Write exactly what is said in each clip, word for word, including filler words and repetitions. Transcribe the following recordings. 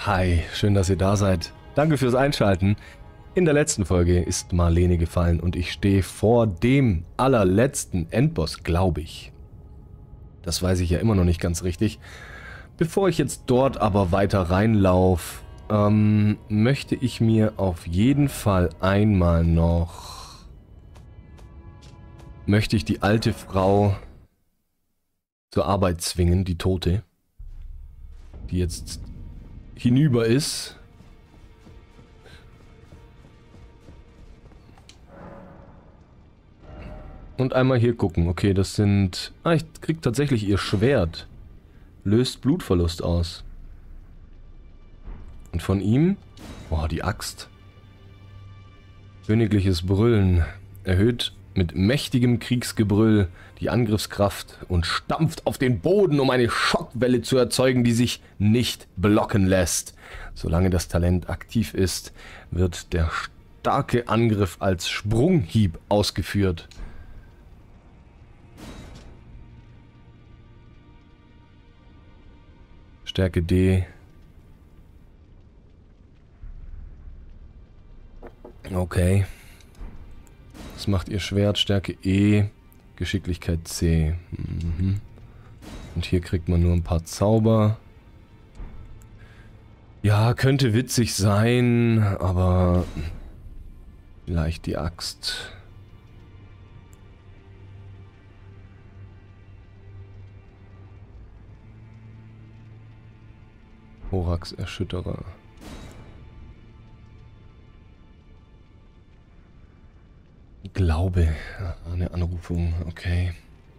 Hi, schön, dass ihr da seid. Danke fürs Einschalten. In der letzten Folge ist Marlene gefallen und ich stehe vor dem allerletzten Endboss, glaube ich. Das weiß ich ja immer noch nicht ganz richtig. Bevor ich jetzt dort aber weiter reinlaufe, ähm, möchte ich mir auf jeden Fall einmal noch... Möchte ich die alte Frau zur Arbeit zwingen, die Tote, die jetzt hinüber ist. Und einmal hier gucken. Okay, das sind... Ah, ich krieg tatsächlich ihr Schwert. Löst Blutverlust aus. Und von ihm... Oh, die Axt. Königliches Brüllen. Erhöht mit mächtigem Kriegsgebrüll die Angriffskraft und stampft auf den Boden, um eine Schockwelle zu erzeugen, die sich nicht blocken lässt. Solange das Talent aktiv ist, wird der starke Angriff als Sprunghieb ausgeführt. Stärke D. Okay. Das macht ihr Schwert. Stärke E. Geschicklichkeit C. Mhm. Und hier kriegt man nur ein paar Zauber. Ja, könnte witzig sein, aber vielleicht die Axt. Horax Erschütterer. Glaube. Eine Anrufung, okay.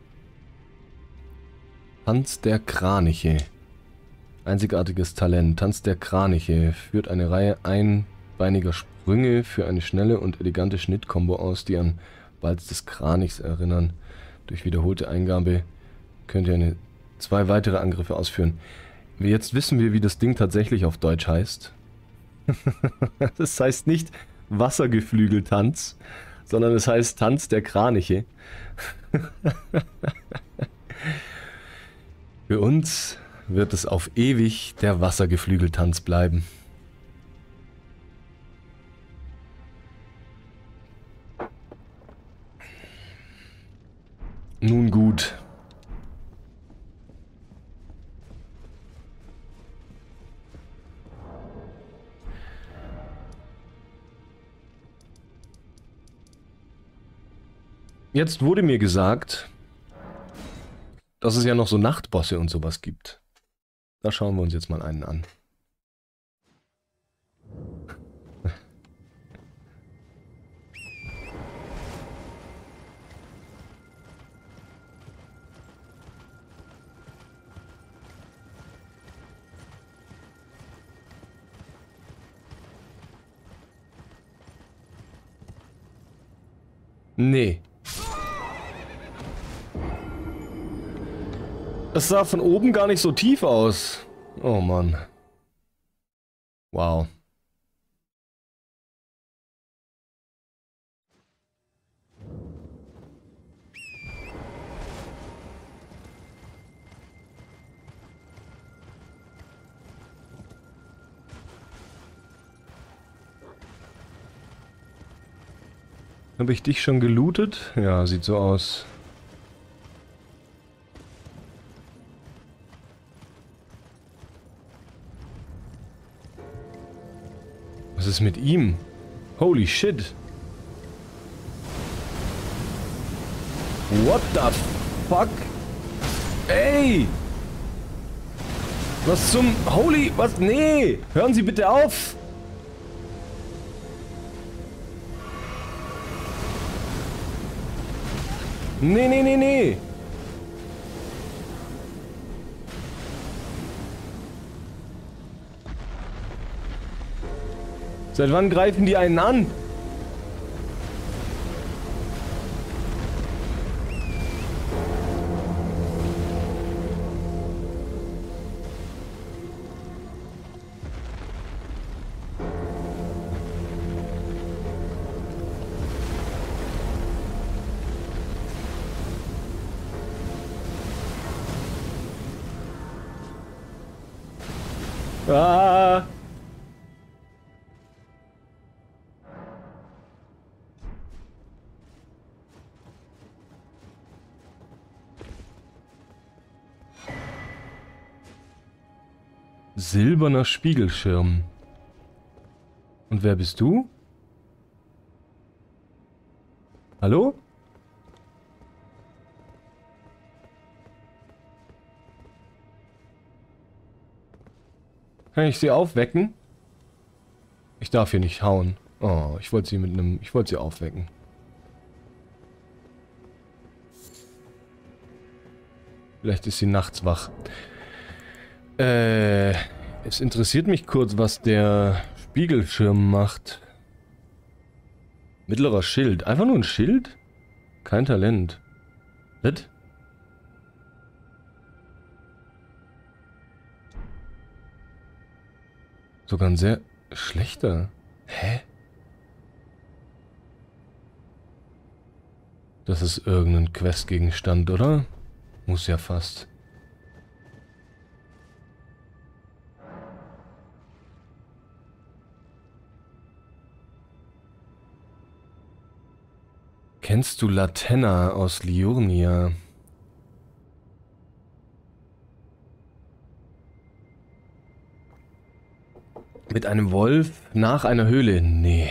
Tanz der Kraniche. Einzigartiges Talent. Tanz der Kraniche führt eine Reihe einbeiniger Sprünge für eine schnelle und elegante Schnittkombo aus, die an Balz des Kranichs erinnern. Durch wiederholte Eingabe könnt ihr eine, zwei weitere Angriffe ausführen. Jetzt wissen wir, wie das Ding tatsächlich auf Deutsch heißt. Das heißt nicht Wassergeflügeltanz, sondern es heißt Tanz der Kraniche. Für uns wird es auf ewig der Wassergeflügeltanz bleiben. Nun gut. Jetzt wurde mir gesagt, dass es ja noch so Nachtbosse und sowas gibt. Da schauen wir uns jetzt mal einen an. Nee. Das sah von oben gar nicht so tief aus. Oh Mann. Wow. Habe ich dich schon gelootet? Ja, sieht so aus. Was ist mit ihm? Holy shit. What the fuck? Ey! Was zum... Holy... Was? Nee! Hören Sie bitte auf! Nee, nee, nee, nee! Seit wann greifen die einen an? Ah! Silberner Spiegelschirm. Und wer bist du? Hallo? Kann ich sie aufwecken? Ich darf hier nicht hauen. Oh, ich wollte sie mit einem... Ich wollte sie aufwecken. Vielleicht ist sie nachts wach. Äh... Es interessiert mich kurz, was der Spiegelschirm macht. Mittlerer Schild. Einfach nur ein Schild? Kein Talent. Was? Sogar ein sehr schlechter. Hä? Das ist irgendein Questgegenstand, oder? Muss ja fast. Kennst du Latenna aus Liurnia? Mit einem Wolf nach einer Höhle? Nee.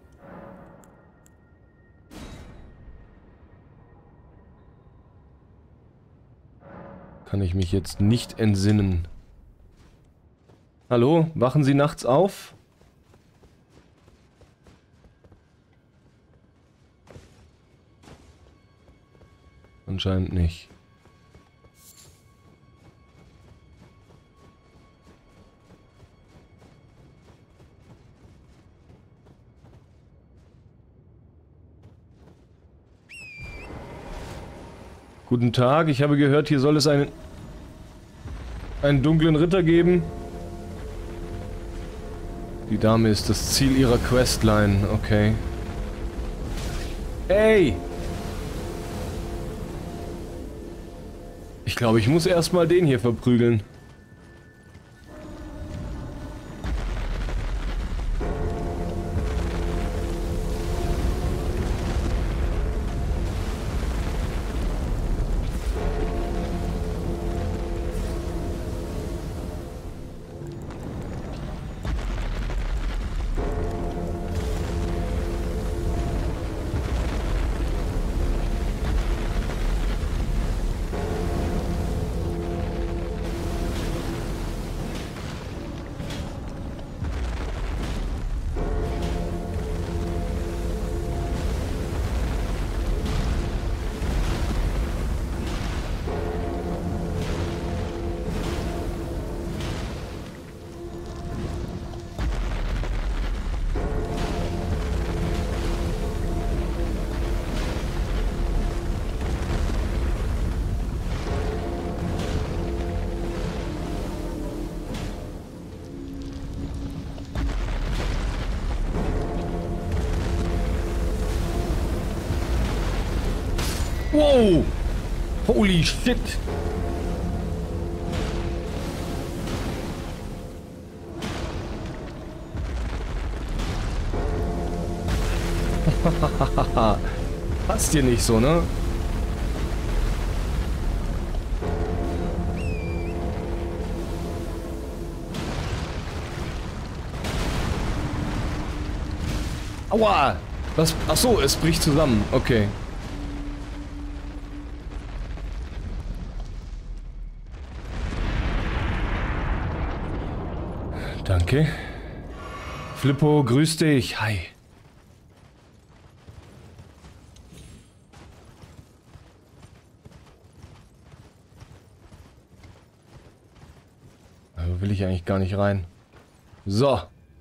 Kann ich mich jetzt nicht entsinnen. Hallo? Wachen Sie nachts auf? Anscheinend nicht. Guten Tag, ich habe gehört, hier soll es einen, einen dunklen Ritter geben. Die Dame ist das Ziel ihrer Questline, okay. Ey! Ich glaube, ich muss erstmal den hier verprügeln. Wow! Holy shit! Passt dir nicht so, ne? Aua! Was? Ach so, es bricht zusammen. Okay. Danke. Flippo, grüß dich. Hi. Da will ich eigentlich gar nicht rein. So.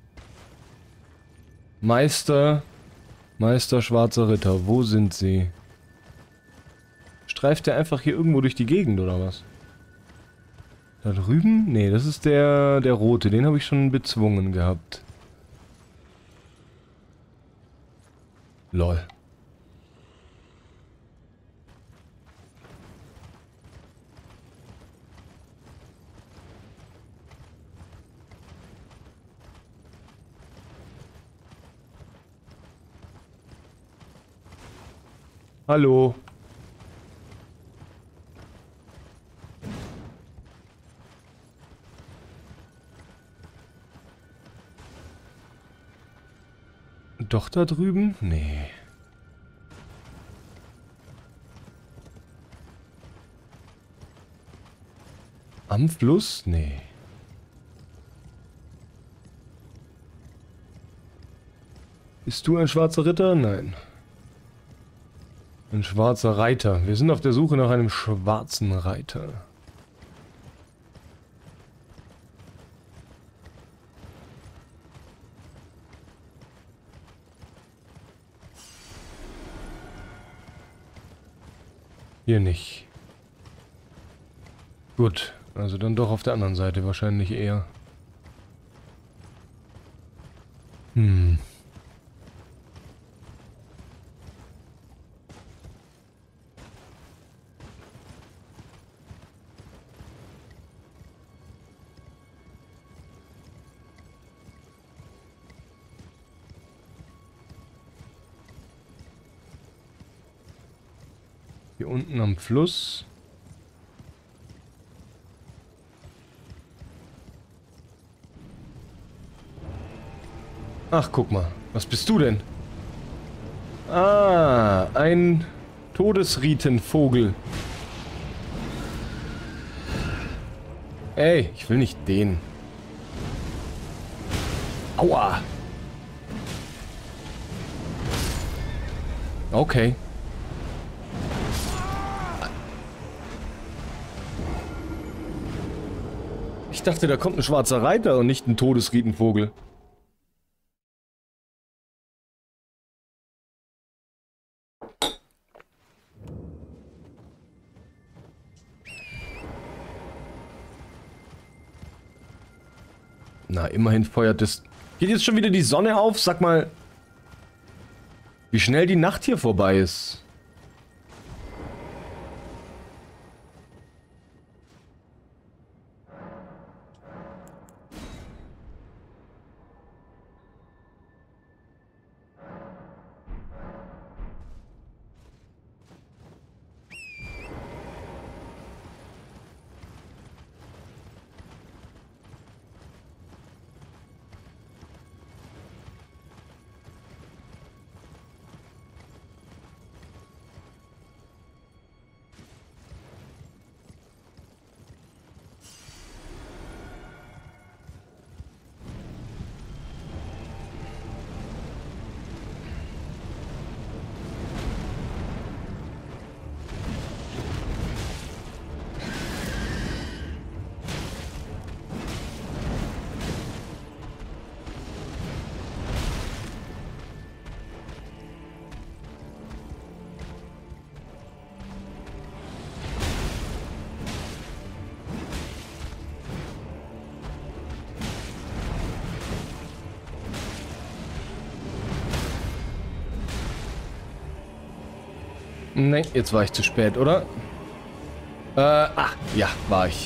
Meister. Meister Schwarzer Ritter. Wo sind sie? Streift der einfach hier irgendwo durch die Gegend, oder was? Da drüben? Nee, das ist der, der rote. Den habe ich schon bezwungen gehabt. Lol. Hallo. Doch da drüben? Nee. Am Fluss? Nee. Bist du ein schwarzer Ritter? Nein. Ein schwarzer Reiter. Wir sind auf der Suche nach einem schwarzen Reiter. Hier nicht. Gut, also dann doch auf der anderen Seite wahrscheinlich eher. Hm. Hier unten am Fluss. Ach, guck mal. Was bist du denn? Ah, ein Todesritenvogel. Ey, ich will nicht den. Aua. Okay. Ich dachte, da kommt ein schwarzer Reiter und nicht ein Todesritenvogel. Na, immerhin feuert es... Geht jetzt schon wieder die Sonne auf? Sag mal, wie schnell die Nacht hier vorbei ist. Nee, jetzt war ich zu spät, oder? Äh, ach, ja, war ich.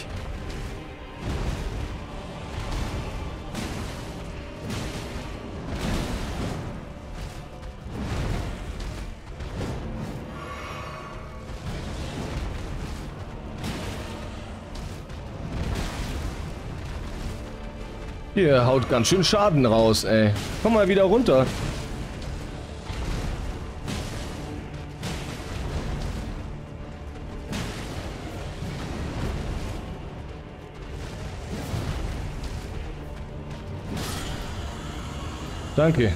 Hier haut ganz schön Schaden raus, ey. Komm mal wieder runter. Danke.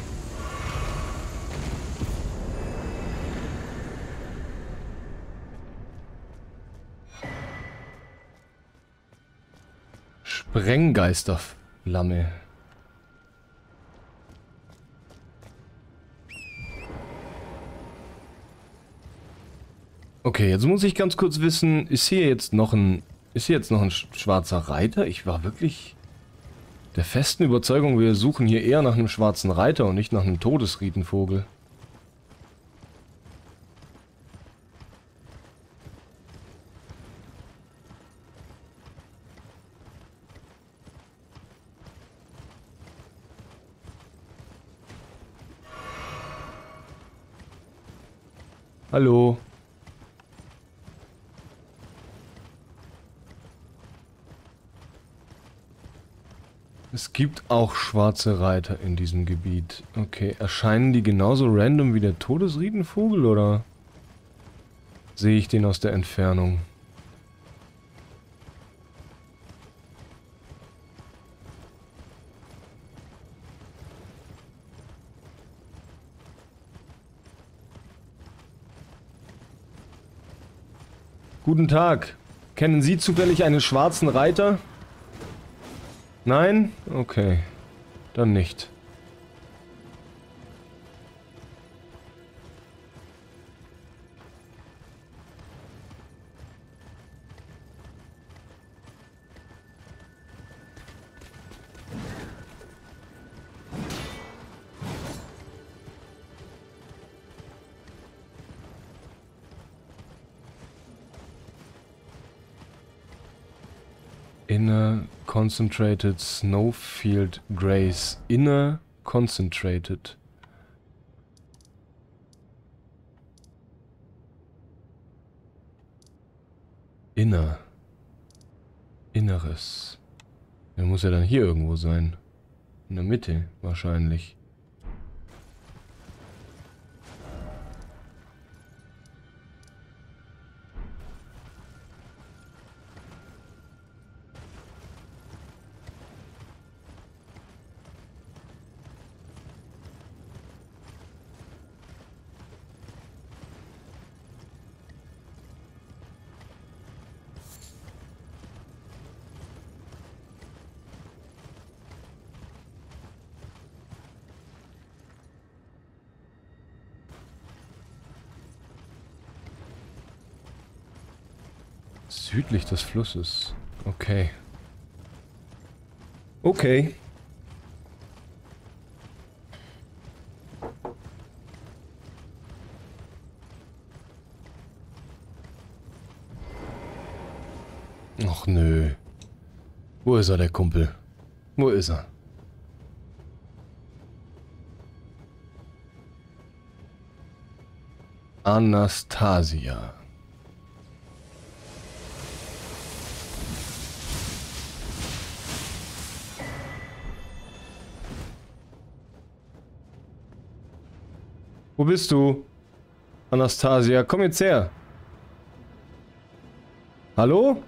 Sprenggeisterflamme. Okay, jetzt muss ich ganz kurz wissen, ist hier jetzt noch ein, ist hier jetzt noch ein schwarzer Reiter? Ich war wirklich der festen Überzeugung, wir suchen hier eher nach einem schwarzen Reiter und nicht nach einem Todesritenvogel. Hallo. Es Es gibt auch schwarze Reiter in diesem Gebiet. Okay, erscheinen die genauso random wie der Todesriedenvogel, oder sehe ich den aus der Entfernung? Guten Tag. Kennen Sie zufällig einen schwarzen Reiter? Nein? Okay. Dann nicht. Inner Concentrated Snowfield Grace. Inner Concentrated. Inner. Inneres. Der muss ja dann hier irgendwo sein. In der Mitte wahrscheinlich. Südlich des Flusses. Okay. Okay. Och nö. Wo ist er, der Kumpel? Wo ist er? Anastasia. Wo bist du? Anastasia, komm jetzt her. Hallo?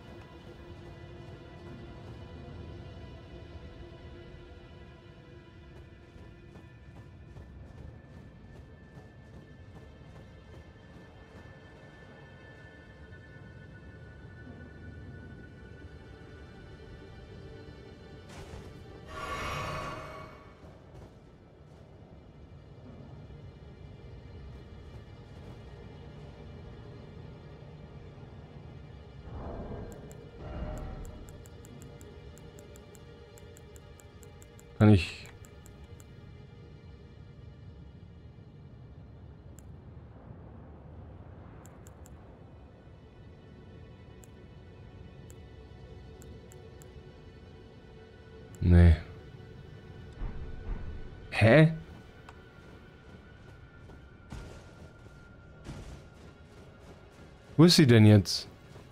Kann ich... Nee. Hä? Wo ist sie denn jetzt?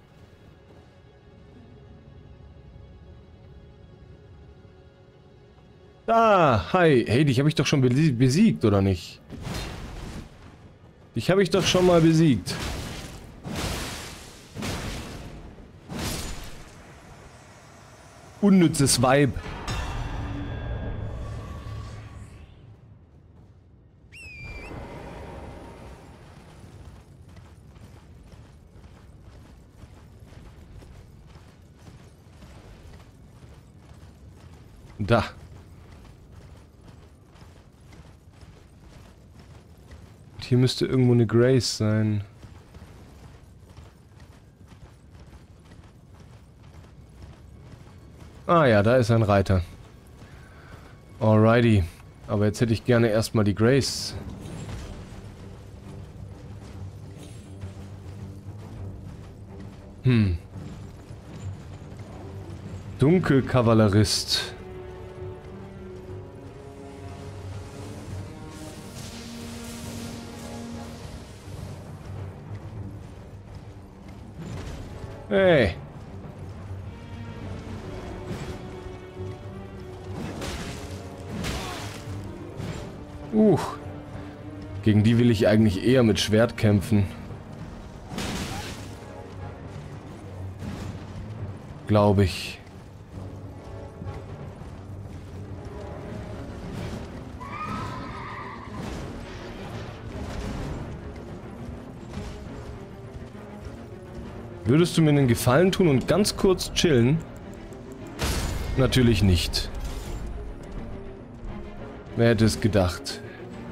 Ah, hi. Hey, dich habe ich doch schon besiegt, oder nicht? Dich habe ich doch schon mal besiegt. Unnützes Weib. Da. Und hier müsste irgendwo eine Grace sein. Ah ja, da ist ein Reiter. Alrighty. Aber jetzt hätte ich gerne erstmal die Grace. Hm. Dunkelkavallerist. Hey. Uh. Gegen die will ich eigentlich eher mit Schwert kämpfen. Glaube ich. Würdest du mir einen Gefallen tun und ganz kurz chillen? Natürlich nicht. Wer hätte es gedacht?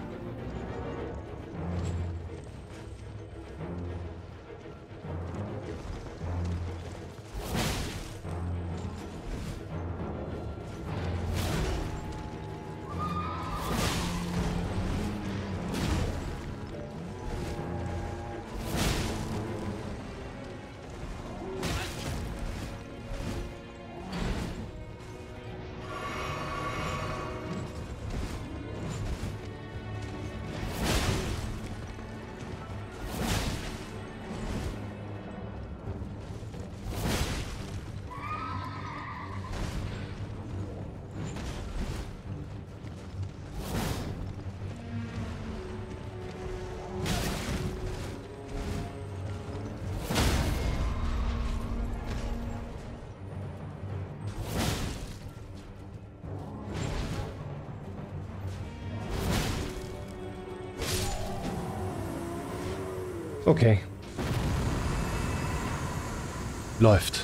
Okay. Läuft.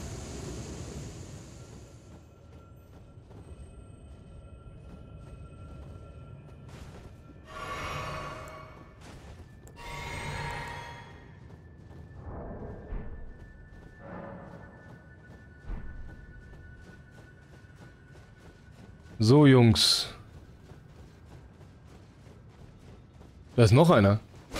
So, Jungs. Da ist noch einer.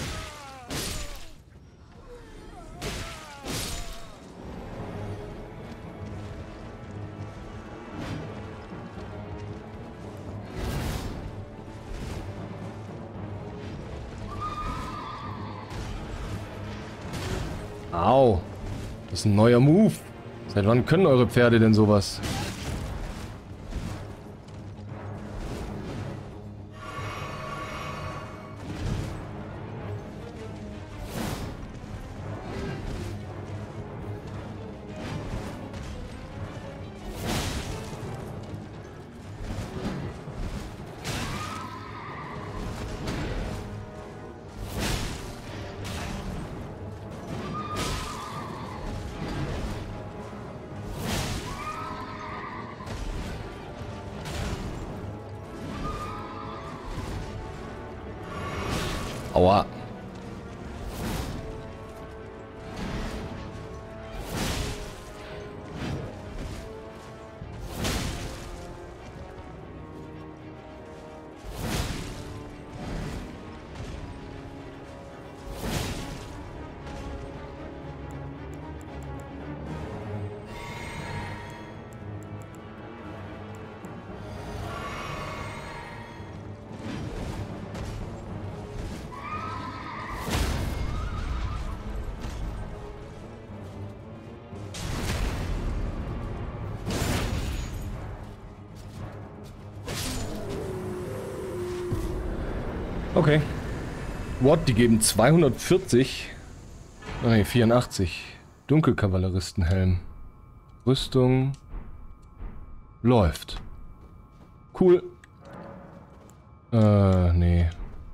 Au. Das ist ein neuer Move. Seit wann können eure Pferde denn sowas? Aua. Okay. What? Die geben zweihundertvierzig? Nein, vierundachtzig. Dunkelkavalleristenhelm. Rüstung. Läuft. Cool. Äh, nee.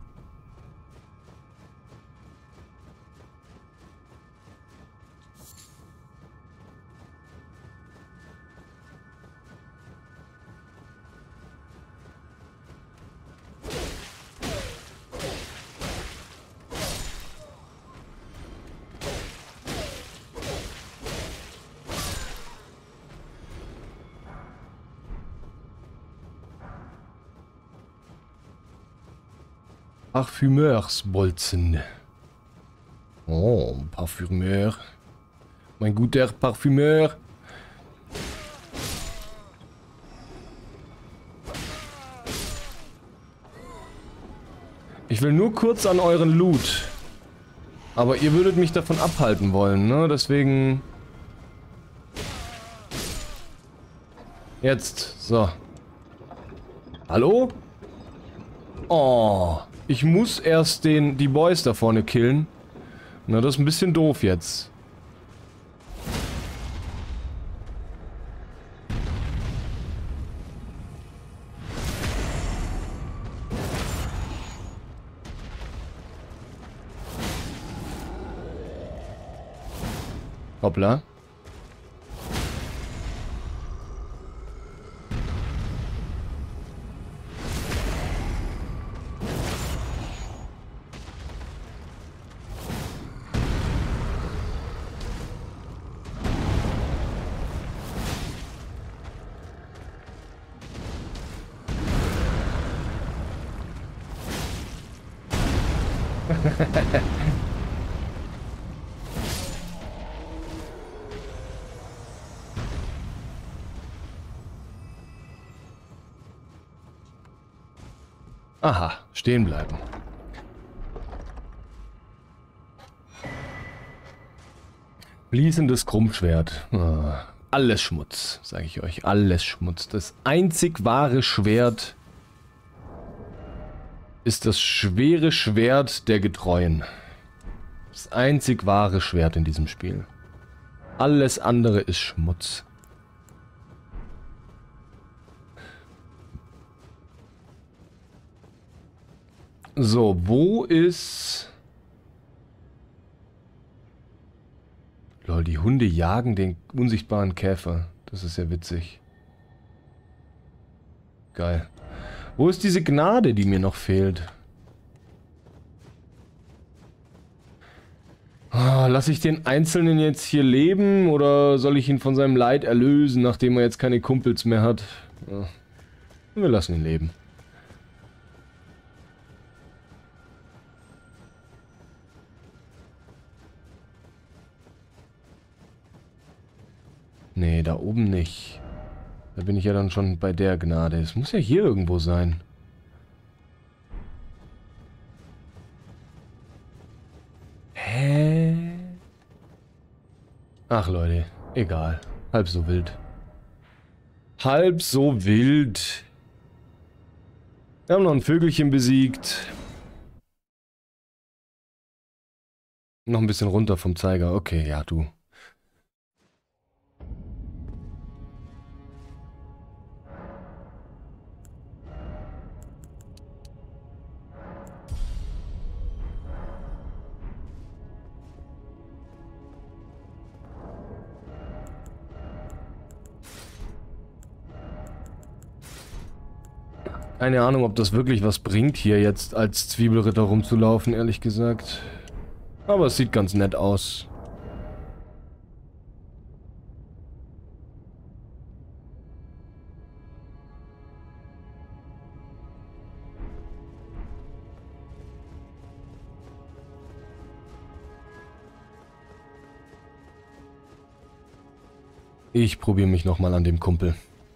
Parfümeursbolzen. Oh, Parfümeur. Mein guter Parfümeur. Ich will nur kurz an euren Loot. Aber ihr würdet mich davon abhalten wollen, ne? Deswegen... Jetzt, so. Hallo? Oh, ich muss erst den, die Boys da vorne killen. Na, das ist ein bisschen doof jetzt. Hoppla. Aha, stehen bleiben. Fließendes Krummschwert. Oh, alles Schmutz, sage ich euch. Alles Schmutz. Das einzig wahre Schwert ist das schwere Schwert der Getreuen. Das einzig wahre Schwert in diesem Spiel. Alles andere ist Schmutz. So, wo ist... Lol, die Hunde jagen den unsichtbaren Käfer. Das ist ja witzig. Geil. Wo ist diese Gnade, die mir noch fehlt? Oh, lasse ich den Einzelnen jetzt hier leben oder soll ich ihn von seinem Leid erlösen, nachdem er jetzt keine Kumpels mehr hat? Ja. Wir lassen ihn leben. Nee, da oben nicht. Da bin ich ja dann schon bei der Gnade. Es muss ja hier irgendwo sein. Hä? Ach Leute, egal. Halb so wild. Halb so wild. Wir haben noch ein Vögelchen besiegt. Noch ein bisschen runter vom Zeiger. Okay, ja, du. Keine Ahnung, ob das wirklich was bringt, hier jetzt als Zwiebelritter rumzulaufen, ehrlich gesagt. Aber es sieht ganz nett aus. Ich probiere mich nochmal an dem Kumpel.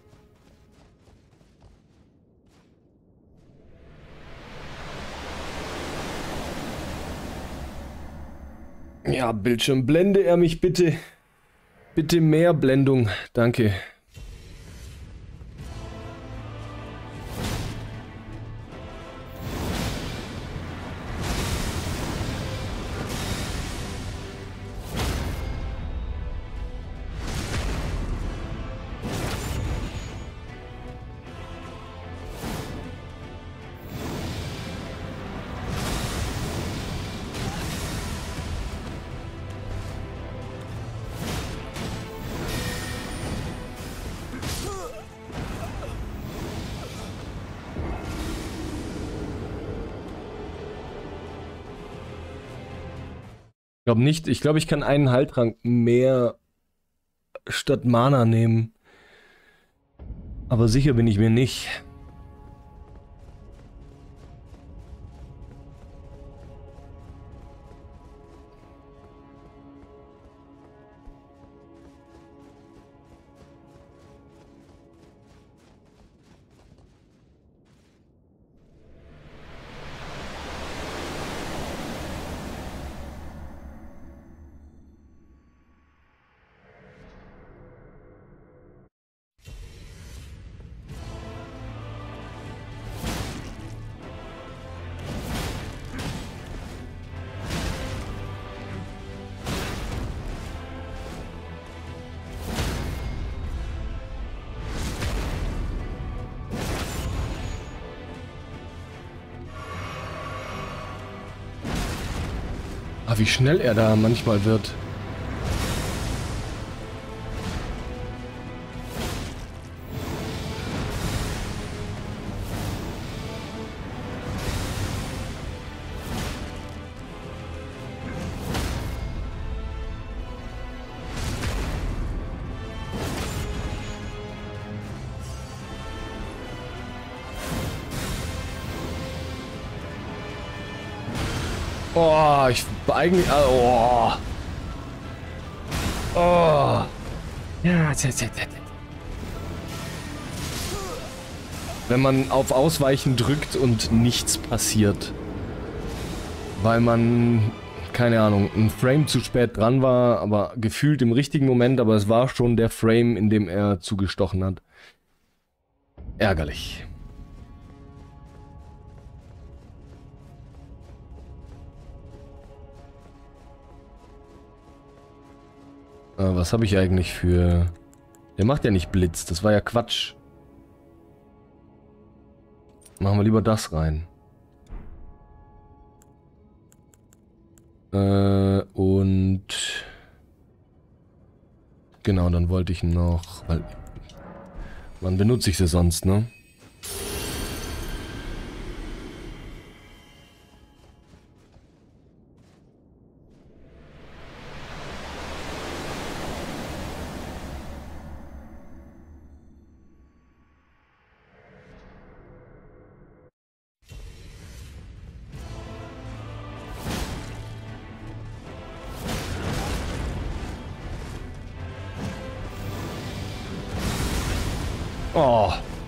Ja, Bildschirm, blende er mich bitte. Bitte mehr Blendung. Danke. Ich glaube nicht. Ich glaube, ich kann einen Heiltrank mehr statt Mana nehmen. Aber sicher bin ich mir nicht. Ah, wie schnell er da manchmal wird. Oh, ich eigentlich. Oh. Oh. Ja, wenn man auf Ausweichen drückt und nichts passiert. Weil man, keine Ahnung, ein Frame zu spät dran war, aber gefühlt im richtigen Moment, aber es war schon der Frame, in dem er zugestochen hat. Ärgerlich. Äh, was habe ich eigentlich für... Der macht ja nicht Blitz, das war ja Quatsch. Machen wir lieber das rein. Äh, und... Genau, dann wollte ich noch... Weil, wann benutze ich sie sonst, ne? Oh.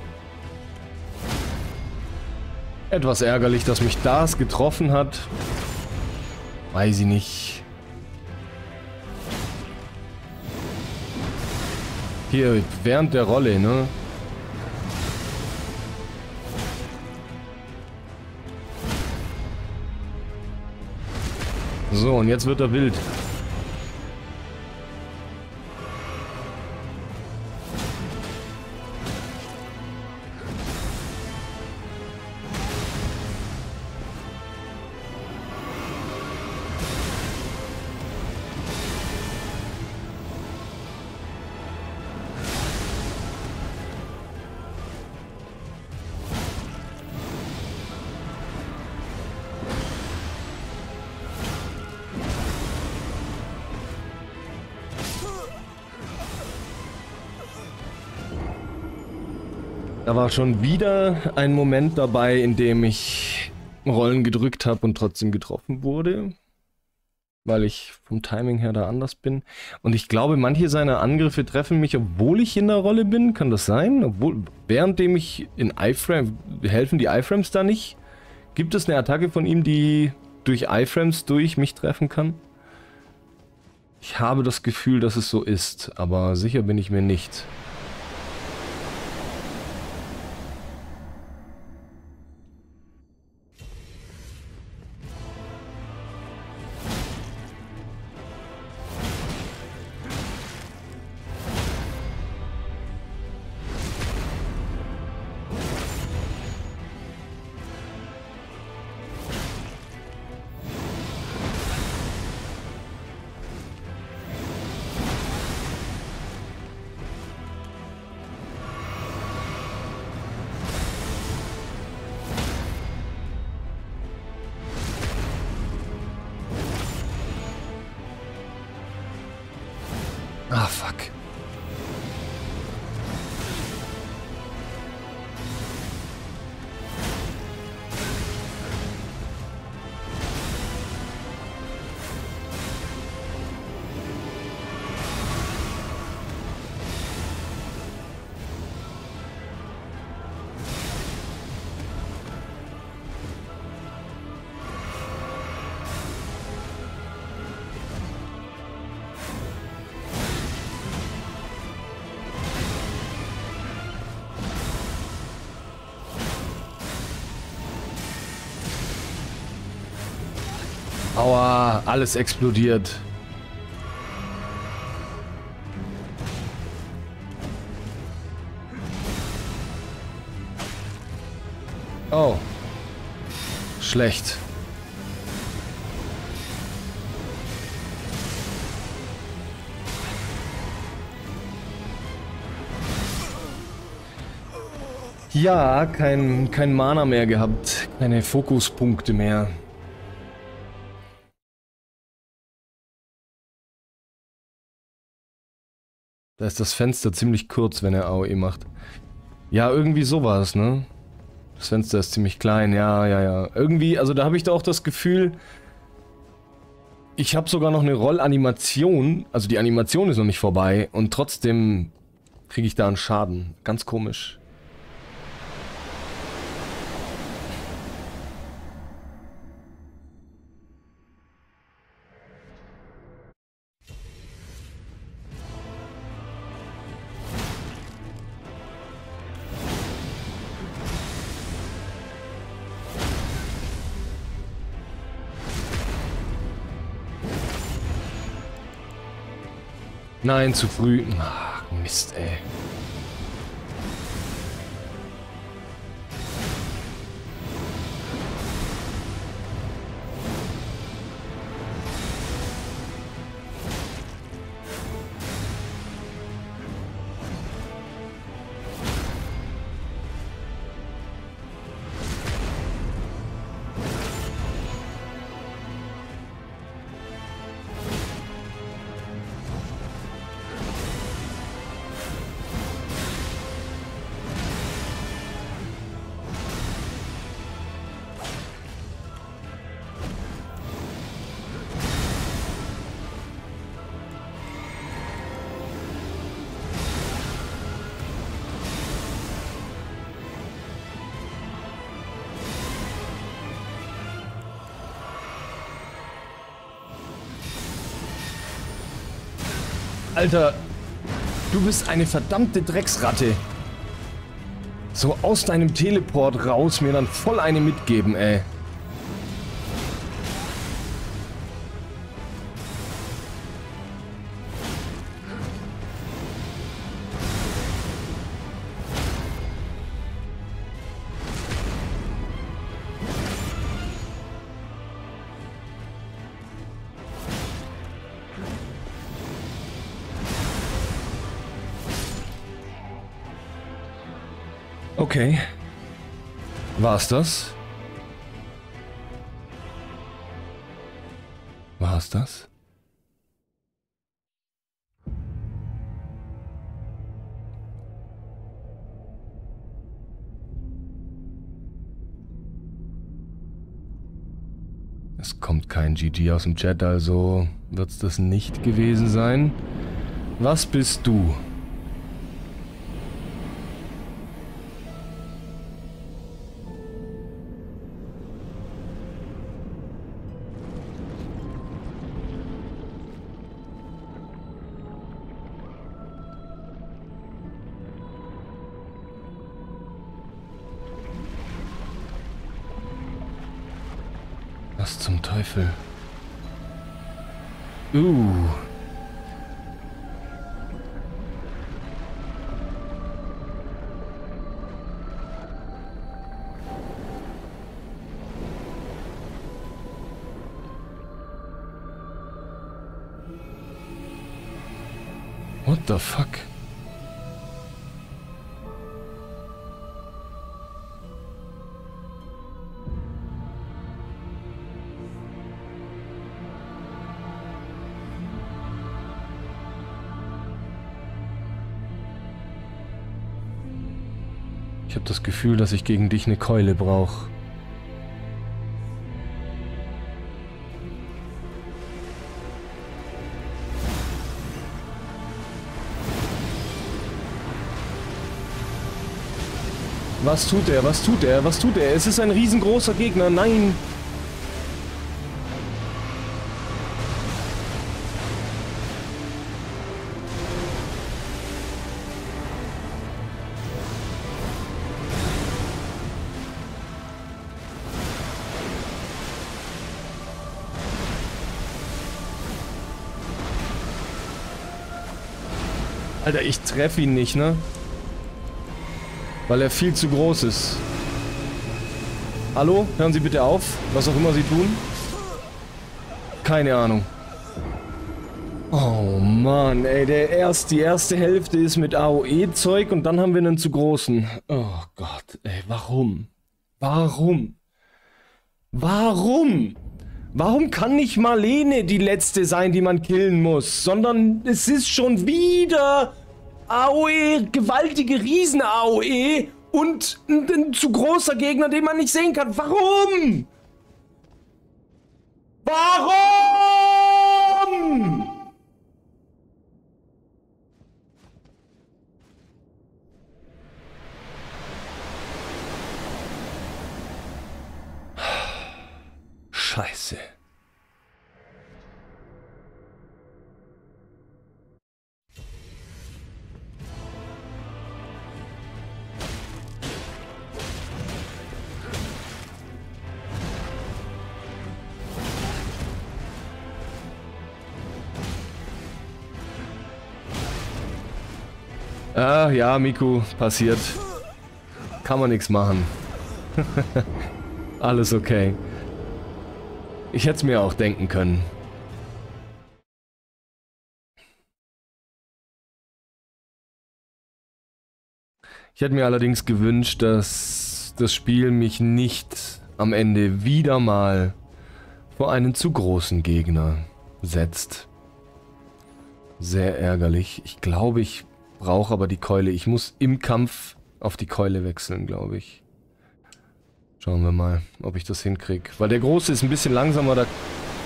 Etwas ärgerlich, dass mich das getroffen hat. Weiß ich nicht. Hier, während der Rolle, ne? So, und jetzt wird er wild. Da war schon wieder ein Moment dabei, in dem ich Rollen gedrückt habe und trotzdem getroffen wurde. Weil ich vom Timing her da anders bin. Und ich glaube, manche seiner Angriffe treffen mich, obwohl ich in der Rolle bin. Kann das sein? Obwohl, währenddem ich in Iframe... Helfen die Iframes da nicht? Gibt es eine Attacke von ihm, die durch Iframes durch mich treffen kann? Ich habe das Gefühl, dass es so ist, aber sicher bin ich mir nicht. Ah, fuck. Aua, alles explodiert. Oh. Schlecht. Ja, kein, kein Mana mehr gehabt. Keine Fokuspunkte mehr. Da ist das Fenster ziemlich kurz, wenn er A O E macht. Ja, irgendwie sowas, ne? Das Fenster ist ziemlich klein, ja, ja, ja. Irgendwie, also da habe ich da auch das Gefühl, ich habe sogar noch eine Rollanimation, also die Animation ist noch nicht vorbei und trotzdem kriege ich da einen Schaden. Ganz komisch. Nein, zu früh. Ach, Mist, ey. Alter, du bist eine verdammte Drecksratte. So aus deinem Teleport raus mir dann voll eine mitgeben, ey. Okay. War's das? War's das? Es kommt kein G G aus dem Chat, also wird's das nicht gewesen sein. Was bist du? Was zum Teufel? Uh. What the fuck? Ich habe das Gefühl, dass ich gegen dich eine Keule brauche. Was tut er? Was tut er? Was tut er? Es ist ein riesengroßer Gegner. Nein! Alter, ich treffe ihn nicht, ne? Weil er viel zu groß ist. Hallo? Hören Sie bitte auf, was auch immer Sie tun. Keine Ahnung. Oh Mann, ey, der erst, die erste Hälfte ist mit A O E-Zeug und dann haben wir einen zu großen. Oh Gott, ey, warum? Warum? Warum? Warum kann nicht Marlene die letzte sein, die man killen muss, sondern es ist schon wieder A O E, gewaltige Riesen-A O E und ein, ein zu großer Gegner, den man nicht sehen kann. Warum? Warum? Scheiße. Ah, ja, Miku, passiert. Kann man nichts machen. Alles okay. Ich hätte es mir auch denken können. Ich hätte mir allerdings gewünscht, dass das Spiel mich nicht am Ende wieder mal vor einen zu großen Gegner setzt. Sehr ärgerlich. Ich glaube, ich brauche aber die Keule. Ich muss im Kampf auf die Keule wechseln, glaube ich. Schauen wir mal, ob ich das hinkriege. Weil der Große ist ein bisschen langsamer, da,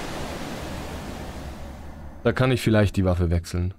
da kann ich vielleicht die Waffe wechseln.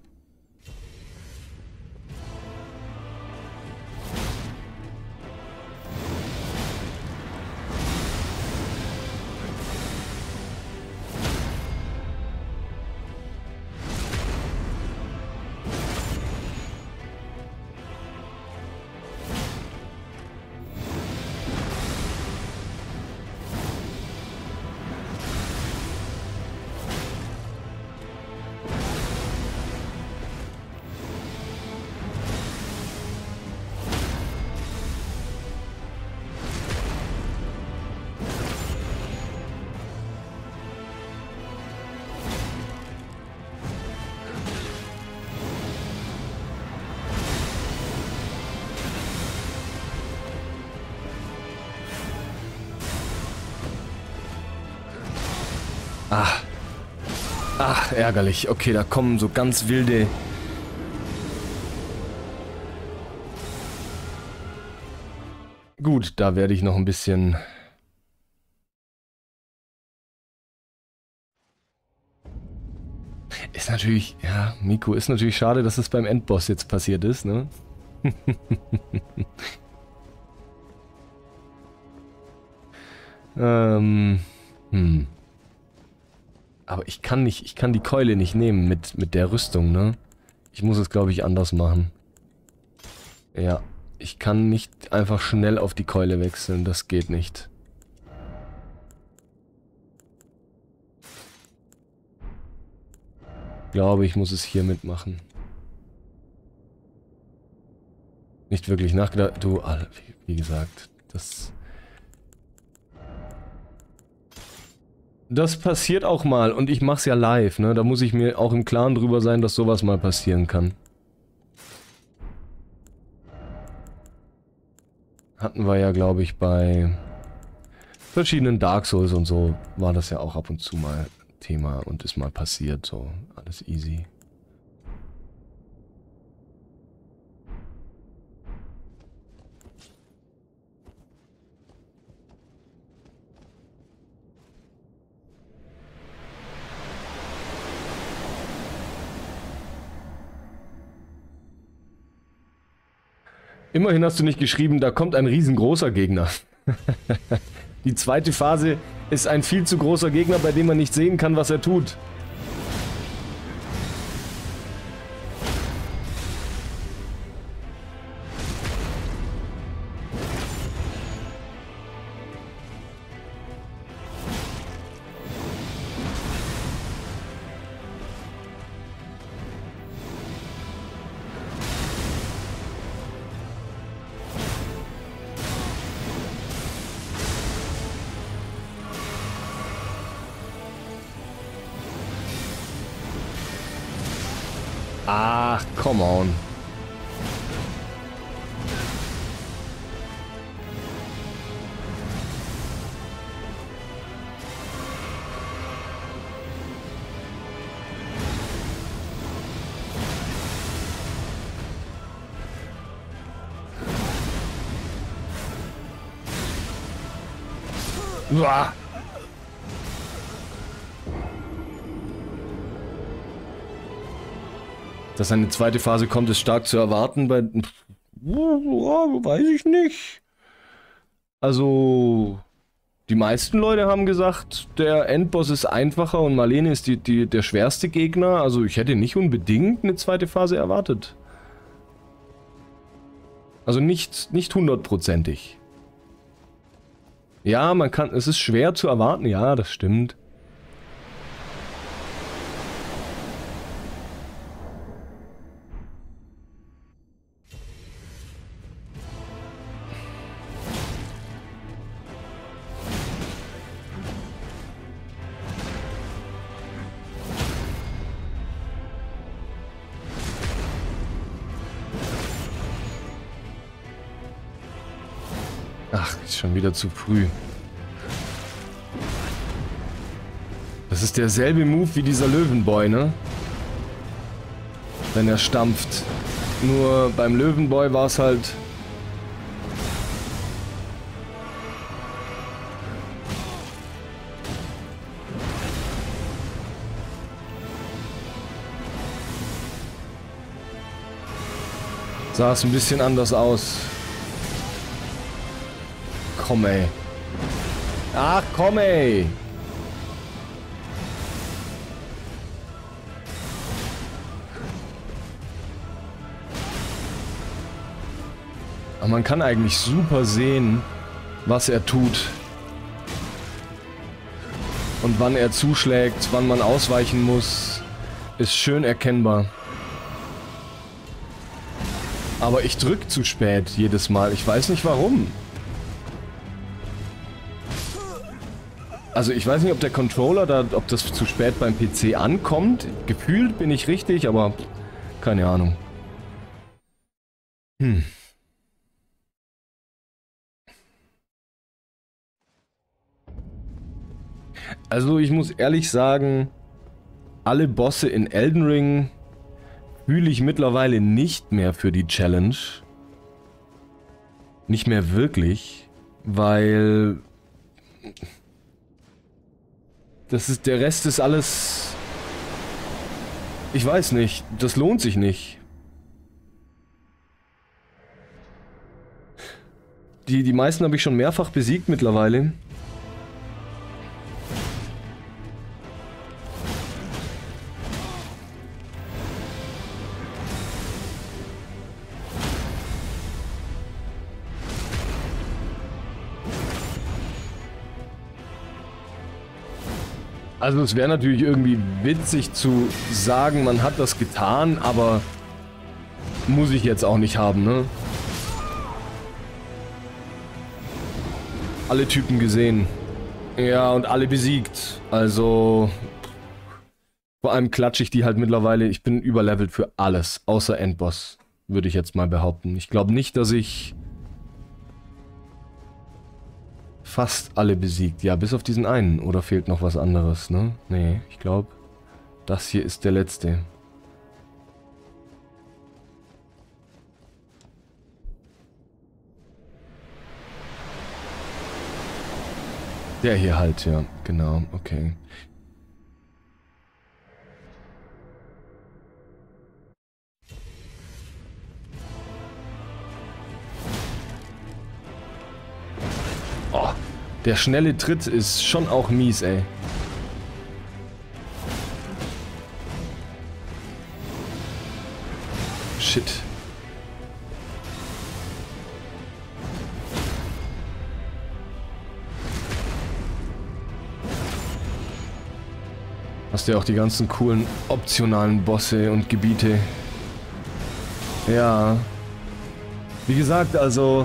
Ach. Ach, ärgerlich. Okay, da kommen so ganz wilde... Gut, da werde ich noch ein bisschen... Ist natürlich... Ja, Miku, ist natürlich schade, dass es beim Endboss jetzt passiert ist, ne? ähm... Hm... Aber ich kann nicht, ich kann die Keule nicht nehmen mit, mit der Rüstung, ne? Ich muss es, glaube ich, anders machen. Ja, ich kann nicht einfach schnell auf die Keule wechseln, das geht nicht. Ich glaube, ich muss es hier mitmachen. Nicht wirklich nachgedacht, du, wie gesagt, das... Das passiert auch mal und ich mach's ja live, ne? Da muss ich mir auch im Klaren drüber sein, dass sowas mal passieren kann. Hatten wir ja, glaube ich, bei verschiedenen Dark Souls und so, war das ja auch ab und zu mal Thema und ist mal passiert, so, alles easy. Immerhin hast du nicht geschrieben, da kommt ein riesengroßer Gegner. Die zweite Phase ist ein viel zu großer Gegner, bei dem man nicht sehen kann, was er tut. Ach, come on. Uah. Dass eine zweite Phase kommt, ist stark zu erwarten. Bei weiß ich nicht. Also die meisten Leute haben gesagt, der Endboss ist einfacher und Marlene ist die, die, der schwerste Gegner. Also ich hätte nicht unbedingt eine zweite Phase erwartet. Also nicht nicht hundertprozentig. Ja, man kann, es ist schwer zu erwarten, ja, das stimmt. Ach, ist schon wieder zu früh. Das ist derselbe Move wie dieser Löwenboy, ne? Wenn er stampft. Nur beim Löwenboy war es halt... sah es ein bisschen anders aus. Komm, ey. Ach, komm, ey. Aber man kann eigentlich super sehen, was er tut. Und wann er zuschlägt, wann man ausweichen muss, ist schön erkennbar. Aber ich drück zu spät jedes Mal. Ich weiß nicht warum. Also ich weiß nicht, ob der Controller da, ob das zu spät beim P C ankommt. Gefühlt bin ich richtig, aber keine Ahnung. Hm. Also ich muss ehrlich sagen, alle Bosse in Elden Ring fühle ich mittlerweile nicht mehr für die Challenge. Nicht mehr wirklich, weil... Das ist, der Rest ist alles... Ich weiß nicht, das lohnt sich nicht. Die, die meisten habe ich schon mehrfach besiegt mittlerweile. Also es wäre natürlich irgendwie witzig zu sagen, man hat das getan, aber muss ich jetzt auch nicht haben, ne? Alle Typen gesehen. Ja, und alle besiegt. Also vor allem klatsche ich die halt mittlerweile. Ich bin überlevelt für alles, außer Endboss, würde ich jetzt mal behaupten. Ich glaube nicht, dass ich fast alle besiegt. Ja, bis auf diesen einen. Oder fehlt noch was anderes, ne? Nee, ich glaube, das hier ist der letzte. Der hier halt, ja. Genau, okay. Oh, der schnelle Tritt ist schon auch mies, ey. Shit. Hast du ja auch die ganzen coolen optionalen Bosse und Gebiete. Ja. Wie gesagt, also...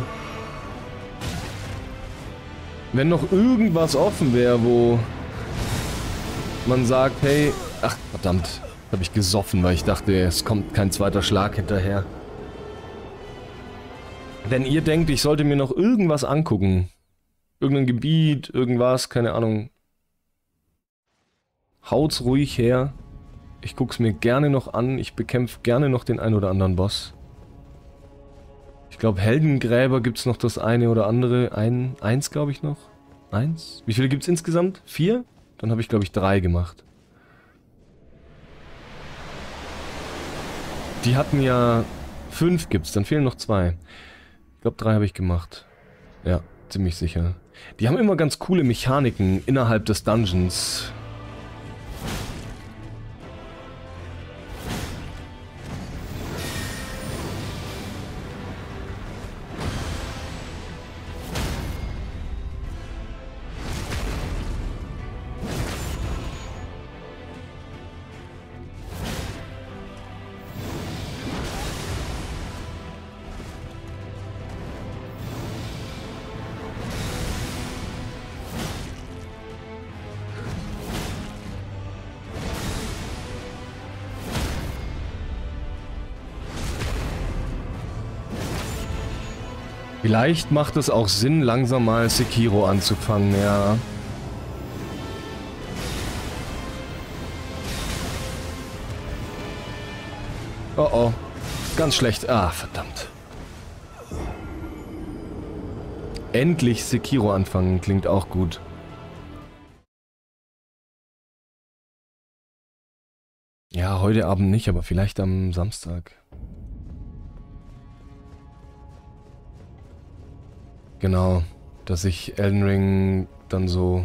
Wenn noch irgendwas offen wäre, wo man sagt, hey, ach verdammt, Habe ich gesoffen, weil ich dachte, es kommt kein zweiter Schlag hinterher. Wenn ihr denkt, ich sollte mir noch irgendwas angucken, irgendein Gebiet, irgendwas, keine Ahnung, haut's ruhig her. Ich guck's mir gerne noch an, ich bekämpfe gerne noch den ein oder anderen Boss. Ich glaube, Heldengräber gibt's noch das eine oder andere. Ein, eins glaube ich noch. Eins? Wie viele gibt's insgesamt? Vier? Dann habe ich glaube ich drei gemacht. Die hatten ja fünf gibt's, dann fehlen noch zwei. Ich glaube, drei habe ich gemacht. Ja, ziemlich sicher. Die haben immer ganz coole Mechaniken innerhalb des Dungeons. Vielleicht macht es auch Sinn, langsam mal Sekiro anzufangen, ja. Oh oh. Ganz schlecht. Ah, verdammt. Endlich Sekiro anfangen, klingt auch gut. Ja, heute Abend nicht, aber vielleicht am Samstag. Genau, dass ich Elden Ring dann so...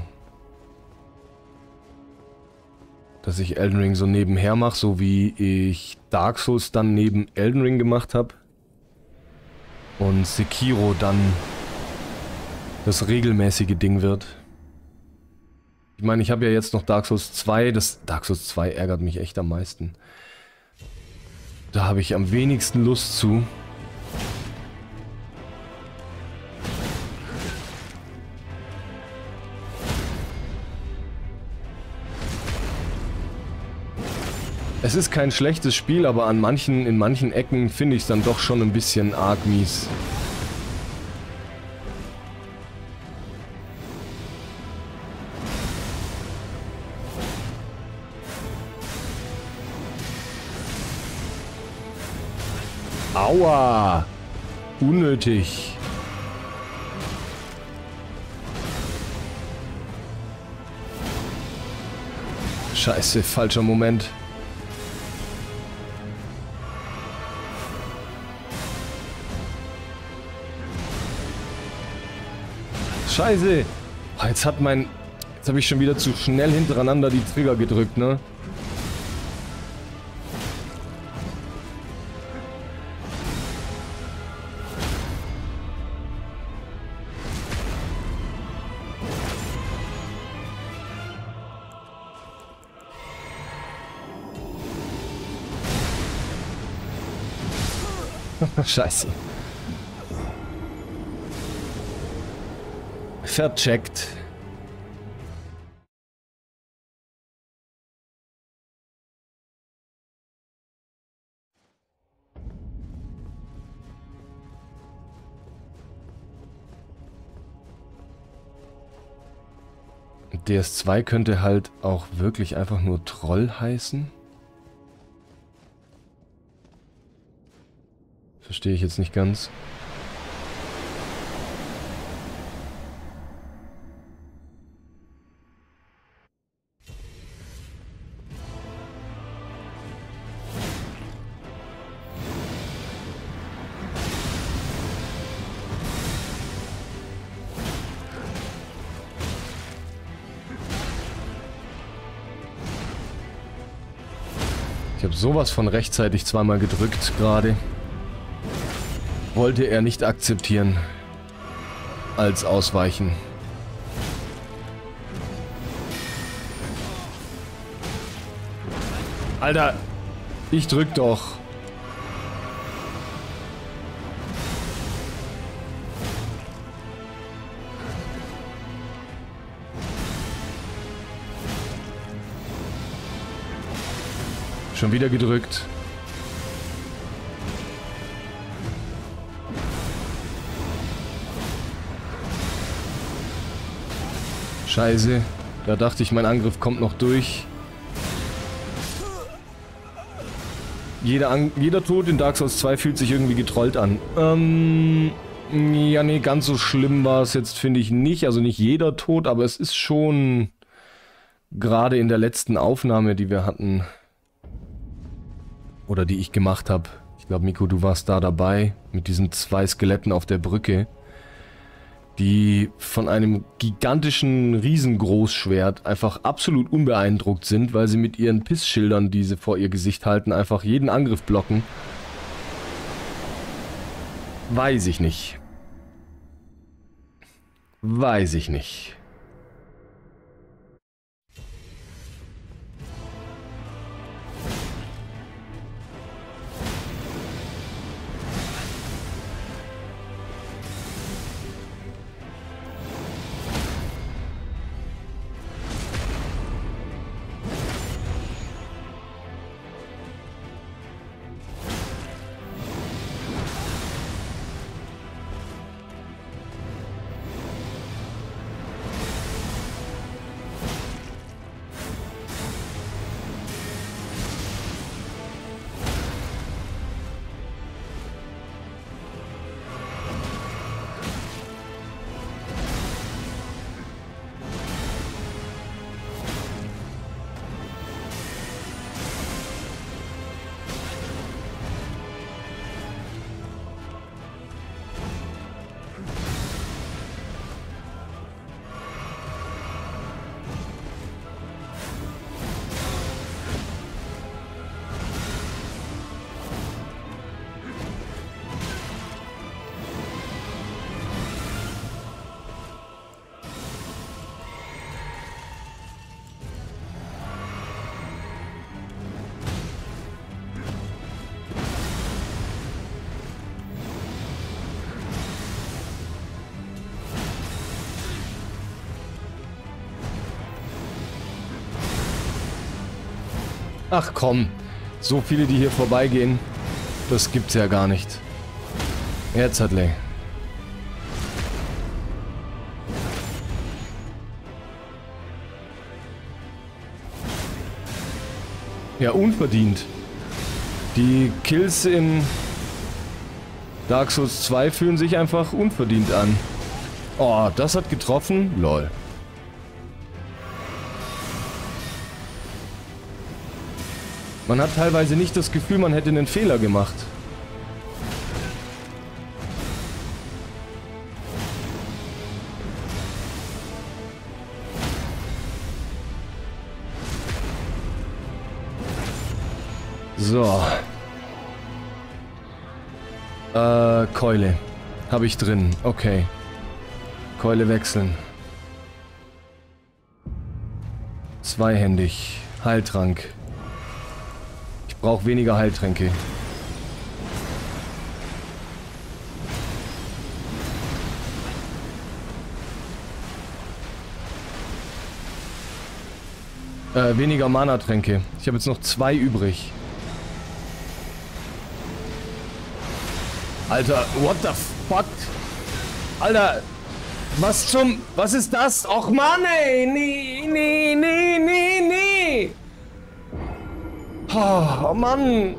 Dass ich Elden Ring so nebenher mache, so wie ich Dark Souls dann neben Elden Ring gemacht habe. Und Sekiro dann das regelmäßige Ding wird. Ich meine, ich habe ja jetzt noch Dark Souls zwei. Das Dark Souls zwei ärgert mich echt am meisten. Da habe ich am wenigsten Lust zu. Es ist kein schlechtes Spiel, aber an manchen, in manchen Ecken finde ich es dann doch schon ein bisschen arg mies. Aua! Unnötig. Scheiße, falscher Moment. Scheiße! Oh, jetzt hat mein... Jetzt habe ich schon wieder zu schnell hintereinander die Trigger gedrückt, ne? Scheiße. Vercheckt. D S zwei könnte halt auch wirklich einfach nur Troll heißen. Verstehe ich jetzt nicht ganz. Ich habe sowas von rechtzeitig zweimal gedrückt gerade. Wollte er nicht akzeptieren. Als Ausweichen. Alter, ich drück doch. Schon wieder gedrückt. Scheiße. Da dachte ich, mein Angriff kommt noch durch. Jeder, An jeder Tod in Dark Souls zwei fühlt sich irgendwie getrollt an. Ähm... Ja, nee, ganz so schlimm war es jetzt, finde ich nicht. Also nicht jeder Tod, aber es ist schon... Gerade in der letzten Aufnahme, die wir hatten... Oder die ich gemacht habe. Ich glaube, Miko, du warst da dabei. Mit diesen zwei Skeletten auf der Brücke. Die von einem gigantischen Riesengroßschwert einfach absolut unbeeindruckt sind, weil sie mit ihren Pissschildern, die sie vor ihr Gesicht halten, einfach jeden Angriff blocken. Weiß ich nicht. Weiß ich nicht. Ach komm, so viele, die hier vorbeigehen, das gibt's ja gar nicht. Jetzt hat Lay. Ja, unverdient. Die Kills in Dark Souls zwei fühlen sich einfach unverdient an. Oh, das hat getroffen? Lol. Man hat teilweise nicht das Gefühl, man hätte einen Fehler gemacht. So. Äh, Keule. Habe ich drin. Okay. Keule wechseln. Zweihändig. Heiltrank. Ich brauche weniger Heiltränke. Äh, weniger Mana-Tränke. Ich habe jetzt noch zwei übrig. Alter, what the fuck? Alter, was zum... Was ist das? Och Mann, ey! Nee, nee, nee, nee, nee! Oh, Mann!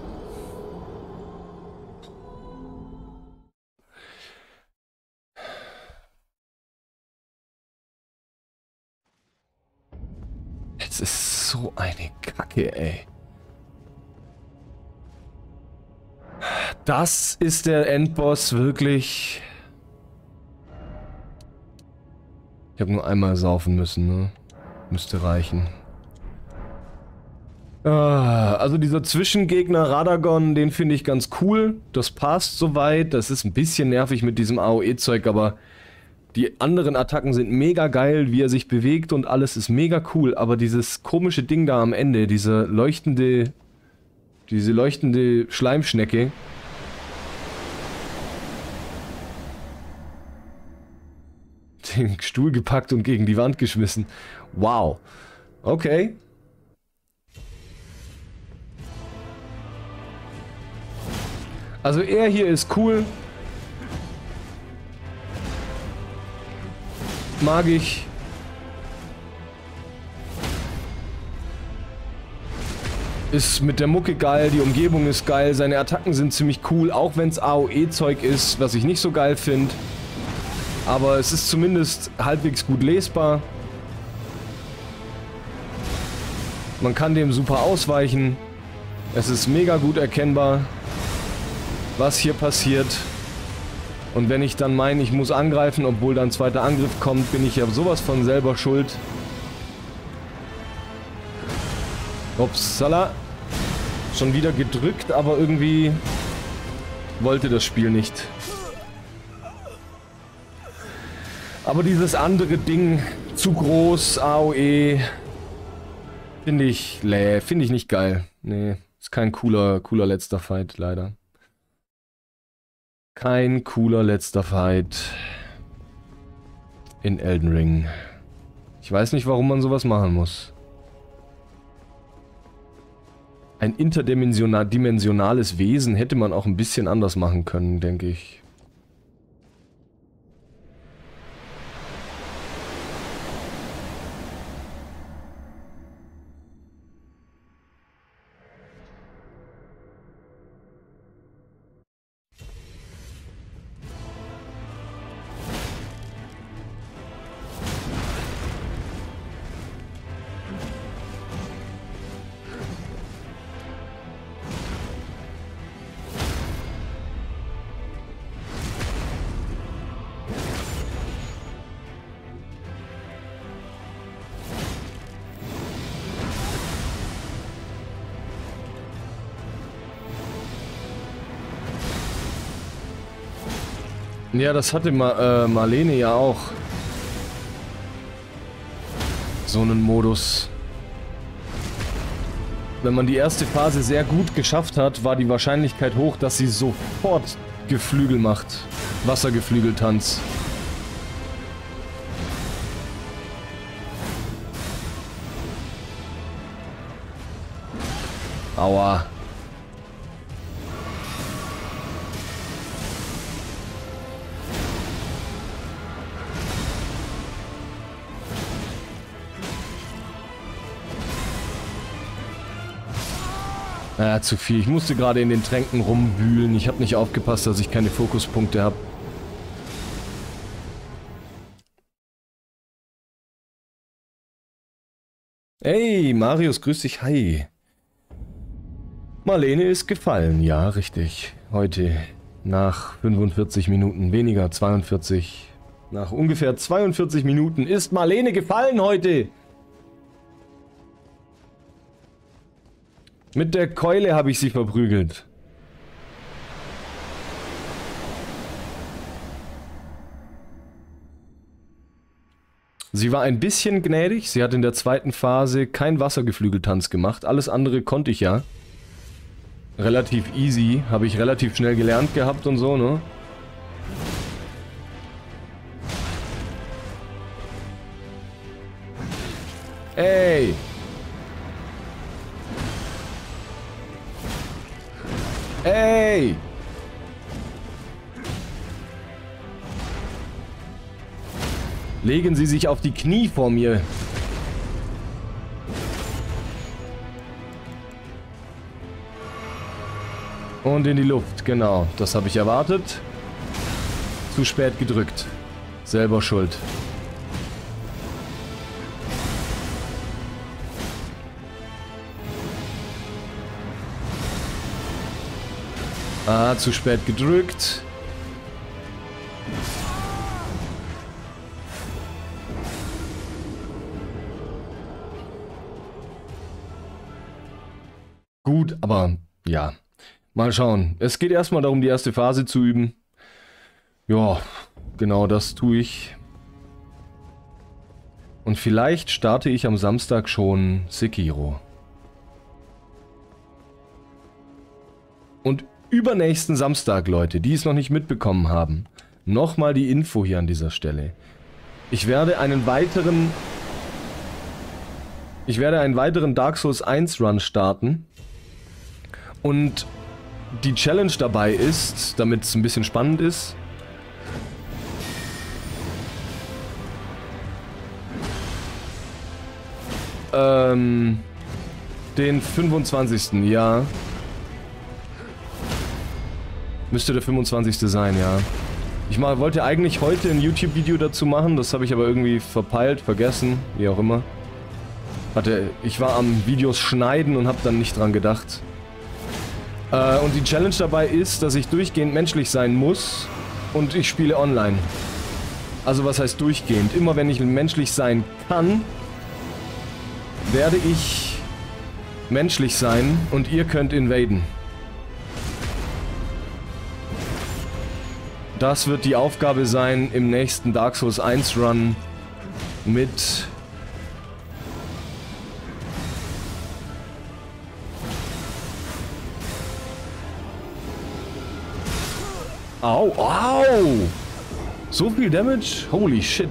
Es ist so eine Kacke, ey. Das ist der Endboss, wirklich. Ich habe nur einmal saufen müssen, ne? Müsste reichen. Ah, also dieser Zwischengegner Radagon, den finde ich ganz cool. Das passt soweit. Das ist ein bisschen nervig mit diesem A O E-Zeug, aber die anderen Attacken sind mega geil, wie er sich bewegt und alles ist mega cool. Aber dieses komische Ding da am Ende, diese leuchtende, diese leuchtende Schleimschnecke, den Stuhl gepackt und gegen die Wand geschmissen. Wow. Okay. Also er hier ist cool. Mag ich. Ist mit der Mucke geil, die Umgebung ist geil, seine Attacken sind ziemlich cool, auch wenn es A O E-Zeug ist, was ich nicht so geil finde. Aber es ist zumindest halbwegs gut lesbar. Man kann dem super ausweichen. Es ist mega gut erkennbar, was hier passiert. Und wenn ich dann meine, ich muss angreifen, obwohl dann ein zweiter Angriff kommt, bin ich ja sowas von selber schuld. Upsala. Schon wieder gedrückt, aber irgendwie wollte das Spiel nicht. Aber dieses andere Ding, zu groß, A O E, finde ich, läh, finde ich nicht geil. Nee, ist kein cooler, cooler letzter Fight, leider. Kein cooler letzter Fight in Elden Ring. Ich weiß nicht, warum man sowas machen muss. Ein interdimensionales Wesen hätte man auch ein bisschen anders machen können, denke ich. Ja, das hatte Ma äh, Marlene ja auch. So einen Modus. Wenn man die erste Phase sehr gut geschafft hat, war die Wahrscheinlichkeit hoch, dass sie sofort Geflügel macht. Wassergeflügeltanz. Aua. Ja, zu viel. Ich musste gerade in den Tränken rumwühlen. Ich habe nicht aufgepasst, dass ich keine Fokuspunkte habe. Hey, Marius, grüß dich. Hi. Marlene ist gefallen. Ja, richtig. Heute nach fünfundvierzig Minuten, weniger, zweiundvierzig. Nach ungefähr zweiundvierzig Minuten ist Marlene gefallen heute. Mit der Keule habe ich sie verprügelt. Sie war ein bisschen gnädig. Sie hat in der zweiten Phase keinen Wassergeflügeltanz gemacht. Alles andere konnte ich ja. Relativ easy. Habe ich relativ schnell gelernt gehabt und so, ne? Ey! Ey! Legen Sie sich auf die Knie vor mir. Und in die Luft, genau. Das habe ich erwartet. Zu spät gedrückt. Selber schuld. Ah, zu spät gedrückt. Gut, aber ja. Mal schauen. Es geht erstmal darum, die erste Phase zu üben. Ja, genau das tue ich. Und vielleicht starte ich am Samstag schon Sekiro. Und übernächsten Samstag, Leute, die es noch nicht mitbekommen haben, nochmal die Info hier an dieser Stelle. Ich werde einen weiteren... Ich werde einen weiteren Dark Souls eins Run starten. Und die Challenge dabei ist, damit es ein bisschen spannend ist. Ähm, den fünfundzwanzigsten, ja. Müsste der fünfundzwanzigste sein, ja. Ich mal, wollte eigentlich heute ein YouTube-Video dazu machen, das habe ich aber irgendwie verpeilt, vergessen, wie auch immer. Hatte, ich war am Videos schneiden und habe dann nicht dran gedacht. Äh, und die Challenge dabei ist, dass ich durchgehend menschlich sein muss und ich spiele online. Also was heißt durchgehend? Immer wenn ich menschlich sein kann, werde ich menschlich sein und ihr könnt invaden. Das wird die Aufgabe sein im nächsten Dark Souls eins Run mit Au, au! So viel Damage? Holy shit.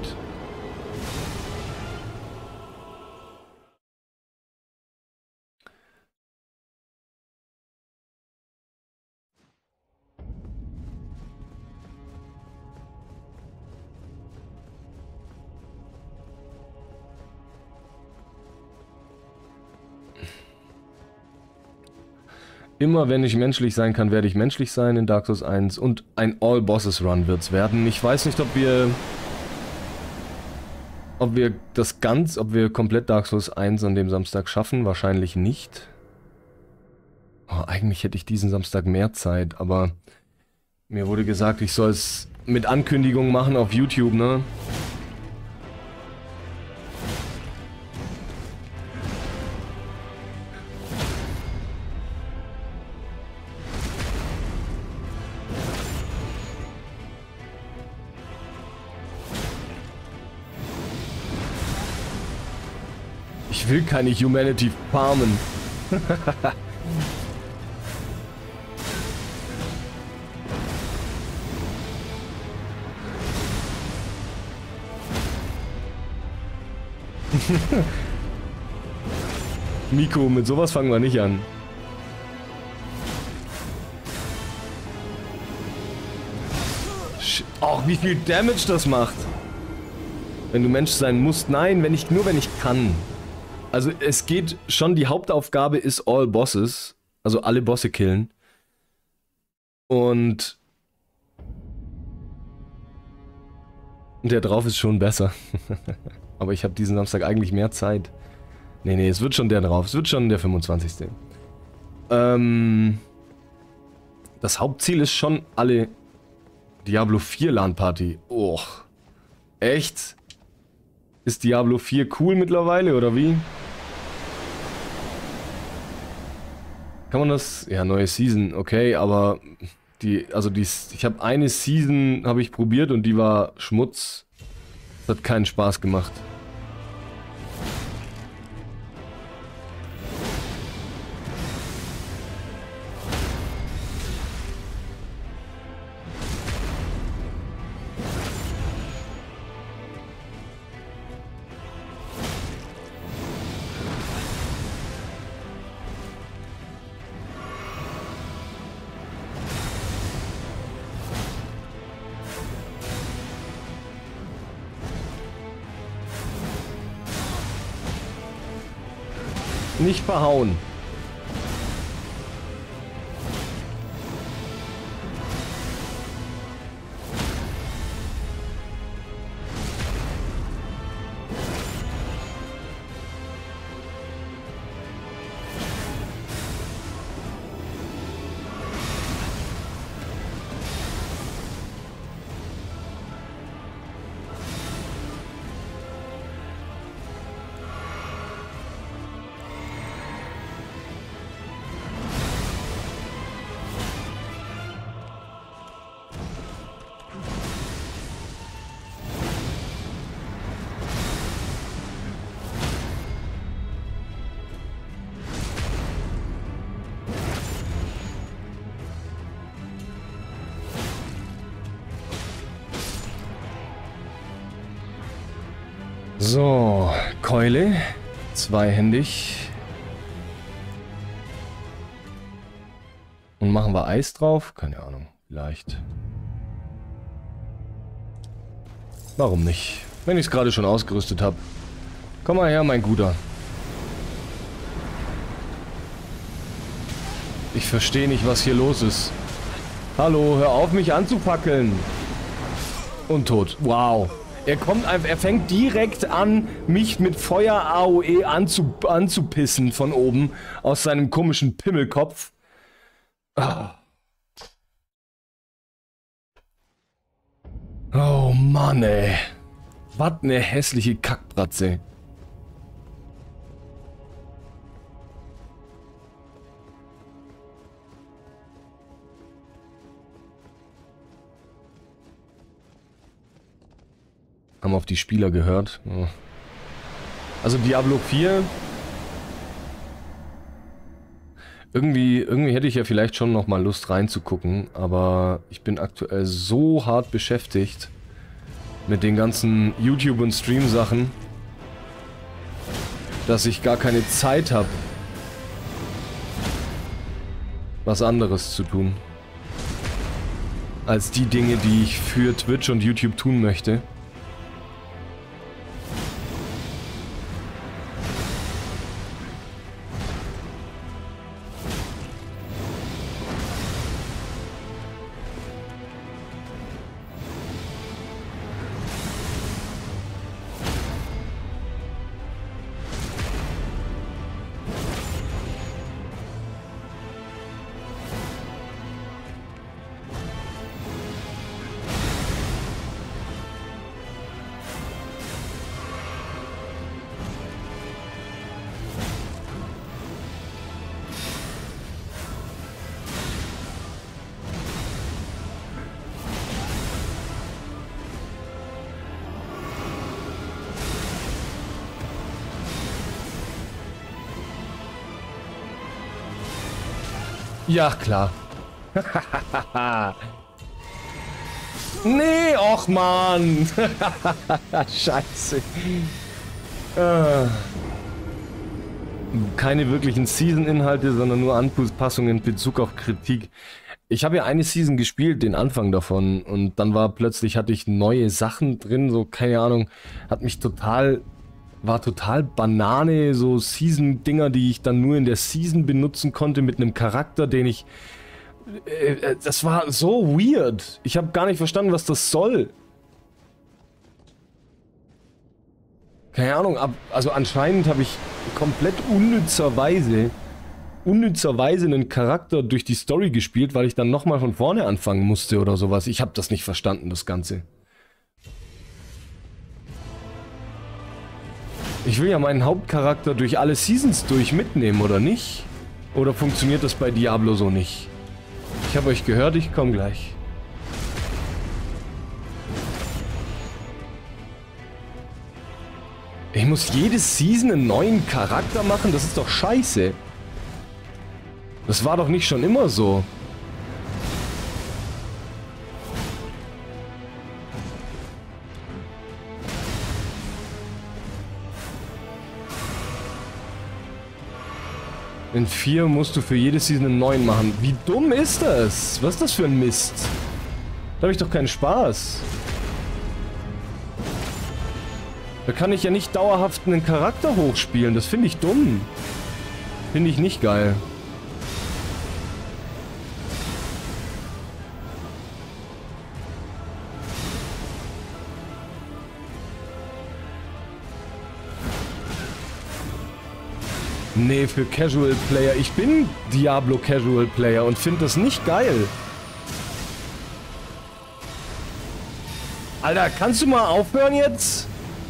Immer wenn ich menschlich sein kann, werde ich menschlich sein in Dark Souls eins und ein All-Bosses-Run wird's werden. Ich weiß nicht, ob wir... Ob wir das ganz, ob wir komplett Dark Souls eins an dem Samstag schaffen. Wahrscheinlich nicht. Oh, eigentlich hätte ich diesen Samstag mehr Zeit, aber... Mir wurde gesagt, ich soll es mit Ankündigung machen auf YouTube, ne? Ich will keine Humanity farmen. Miko, mit sowas fangen wir nicht an. Ach, wie viel Damage das macht. Wenn du Mensch sein musst. Nein, wenn ich, nur wenn ich kann. Also es geht schon, die Hauptaufgabe ist All Bosses. Also alle Bosse killen. Und... Der drauf ist schon besser. Aber ich habe diesen Samstag eigentlich mehr Zeit. Nee, nee, es wird schon der drauf. Es wird schon der fünfundzwanzigste Ähm... Das Hauptziel ist schon alle... Diablo vier LAN-Party. Oh. Echt? Ist Diablo vier cool mittlerweile, oder wie? Kann man das... Ja, neue Season, okay, aber... Die, also die... Ich habe eine Season, habe ich probiert und die war Schmutz. Das hat keinen Spaß gemacht. Nicht verhauen. So, Keule, zweihändig. Und machen wir Eis drauf? Keine Ahnung, vielleicht. Warum nicht? Wenn ich es gerade schon ausgerüstet habe. Komm mal her, mein Guter. Ich verstehe nicht, was hier los ist. Hallo, hör auf, mich anzufackeln. Und tot. Wow. Er kommt einfach, er fängt direkt an, mich mit Feuer-A O E anzu, anzupissen von oben aus seinem komischen Pimmelkopf. Ah. Oh Mann, ey. Was ne hässliche Kackbratze. Haben auf die Spieler gehört. Oh. Also Diablo vier. Irgendwie, irgendwie hätte ich ja vielleicht schon noch mal Lust reinzugucken, aber ich bin aktuell so hart beschäftigt mit den ganzen YouTube- und Stream-Sachen, dass ich gar keine Zeit habe, was anderes zu tun, als die Dinge, die ich für Twitch und YouTube tun möchte. Ja, klar. Nee, och man. Scheiße. Äh. Keine wirklichen Season-Inhalte, sondern nur Anpassungen in Bezug auf Kritik. Ich habe ja eine Season gespielt, den Anfang davon, und dann war plötzlich, hatte ich neue Sachen drin, so, keine Ahnung, hat mich total, war total Banane, so Season-Dinger, die ich dann nur in der Season benutzen konnte mit einem Charakter, den ich, äh, das war so weird. Ich habe gar nicht verstanden, was das soll. Keine Ahnung, ab, also anscheinend habe ich komplett unnützerweise, unnützerweise einen Charakter durch die Story gespielt, weil ich dann nochmal von vorne anfangen musste oder sowas. Ich habe das nicht verstanden, das Ganze. Ich will ja meinen Hauptcharakter durch alle Seasons durch mitnehmen, oder nicht? Oder funktioniert das bei Diablo so nicht? Ich habe euch gehört, ich komme gleich. Ich muss jede Season einen neuen Charakter machen? Das ist doch scheiße. Das war doch nicht schon immer so. In vier musst du für jede Season einen neuen machen. Wie dumm ist das? Was ist das für ein Mist? Da habe ich doch keinen Spaß. Da kann ich ja nicht dauerhaft einen Charakter hochspielen. Das finde ich dumm. Finde ich nicht geil. Nee, für Casual Player. Ich bin Diablo Casual Player und finde das nicht geil. Alter, kannst du mal aufhören jetzt?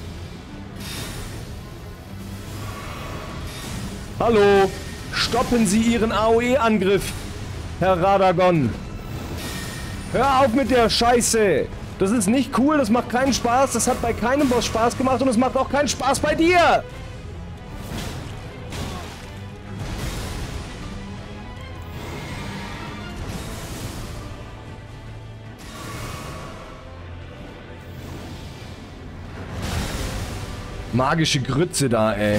Hallo, stoppen Sie Ihren A O E-Angriff, Herr Radagon. Hör auf mit der Scheiße. Das ist nicht cool, das macht keinen Spaß, das hat bei keinem Boss Spaß gemacht und es macht auch keinen Spaß bei dir. Magische Grütze da, ey.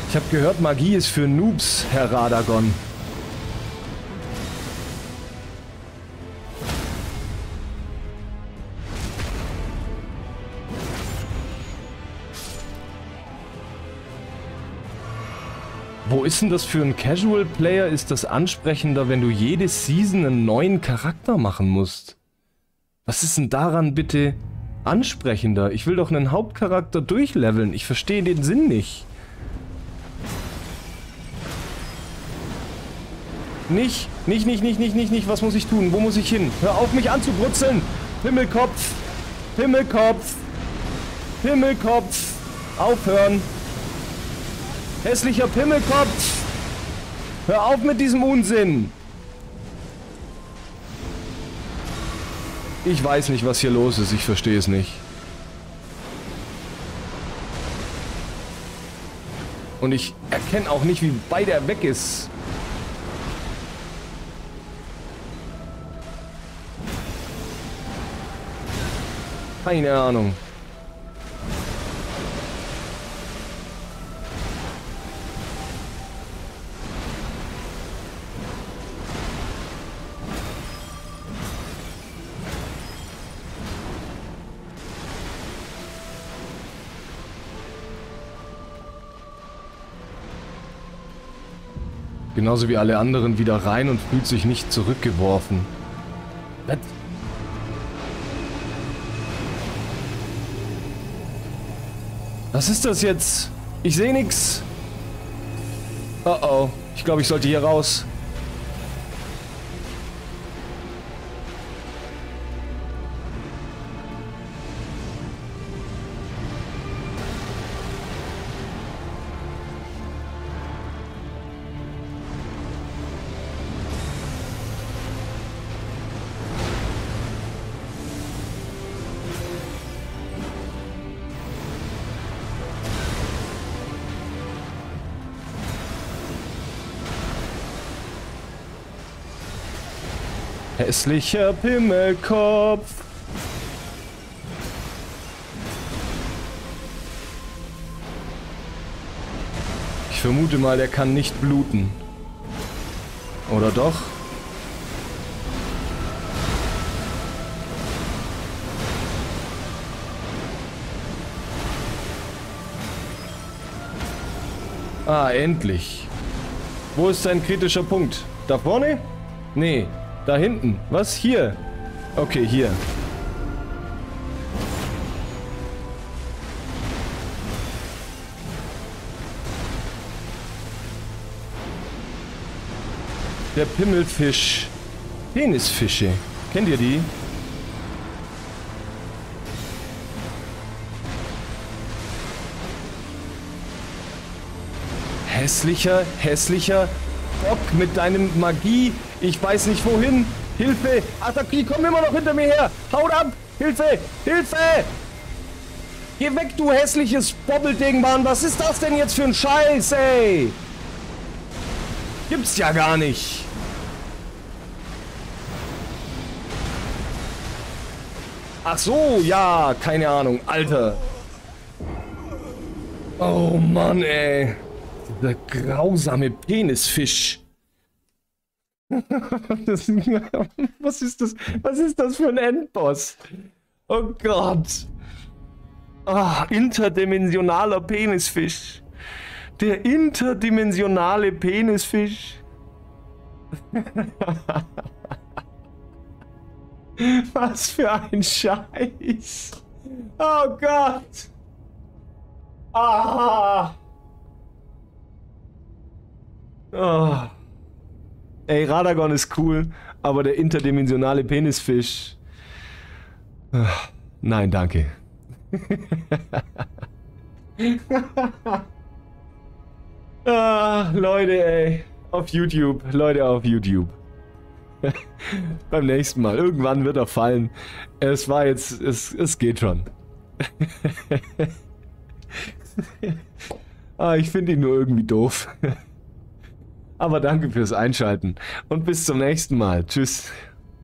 Ich habe gehört, Magie ist für Noobs, Herr Radagon. Wo ist denn das für ein Casual Player? Ist das ansprechender, wenn du jede Season einen neuen Charakter machen musst? Was ist denn daran bitte ansprechender? Ich will doch einen Hauptcharakter durchleveln. Ich verstehe den Sinn nicht. Nicht, nicht, nicht, nicht, nicht, nicht, nicht. Was muss ich tun? Wo muss ich hin? Hör auf, mich anzubrutzeln. Pimmelkopf. Pimmelkopf. Pimmelkopf. Aufhören. Hässlicher Pimmelkopf! Hör auf mit diesem Unsinn! Ich weiß nicht, was hier los ist. Ich verstehe es nicht. Und ich erkenne auch nicht, wie weit er weg ist. Keine Ahnung. Genauso wie alle anderen wieder rein und fühlt sich nicht zurückgeworfen. Was? Was ist das jetzt? Ich sehe nix. Oh oh. Ich glaube, ich sollte hier raus. Hässlicher Pimmelkopf. Ich vermute mal, der kann nicht bluten. Oder doch? Ah, endlich. Wo ist sein kritischer Punkt? Da vorne? Nee. Da hinten. Was? Hier? Okay, hier. Der Pimmelfisch. Penisfische. Kennt ihr die? Hässlicher, hässlicher Bock mit deinem Magie. Ich weiß nicht wohin. Hilfe! Ach, die kommen immer noch hinter mir her. Haut ab! Hilfe! Hilfe! Geh weg, du hässliches Bobbelding, Mann. Was ist das denn jetzt für ein Scheiß, ey? Gibt's ja gar nicht. Ach so, ja, keine Ahnung. Alter. Oh Mann, ey. Dieser grausame Penisfisch. Das, was ist das? Was ist das für ein Endboss? Oh Gott. Ah, interdimensionaler Penisfisch. Der interdimensionale Penisfisch. Was für ein Scheiß. Oh Gott. Ah. Oh. Ey, Radagon ist cool, aber der interdimensionale Penisfisch... Ach, nein, danke. Ah, Leute, ey. Auf YouTube. Leute, auf YouTube. Beim nächsten Mal. Irgendwann wird er fallen. Es war jetzt... Es, es geht schon. Ah, ich finde ihn nur irgendwie doof. Aber danke fürs Einschalten und bis zum nächsten Mal. Tschüss.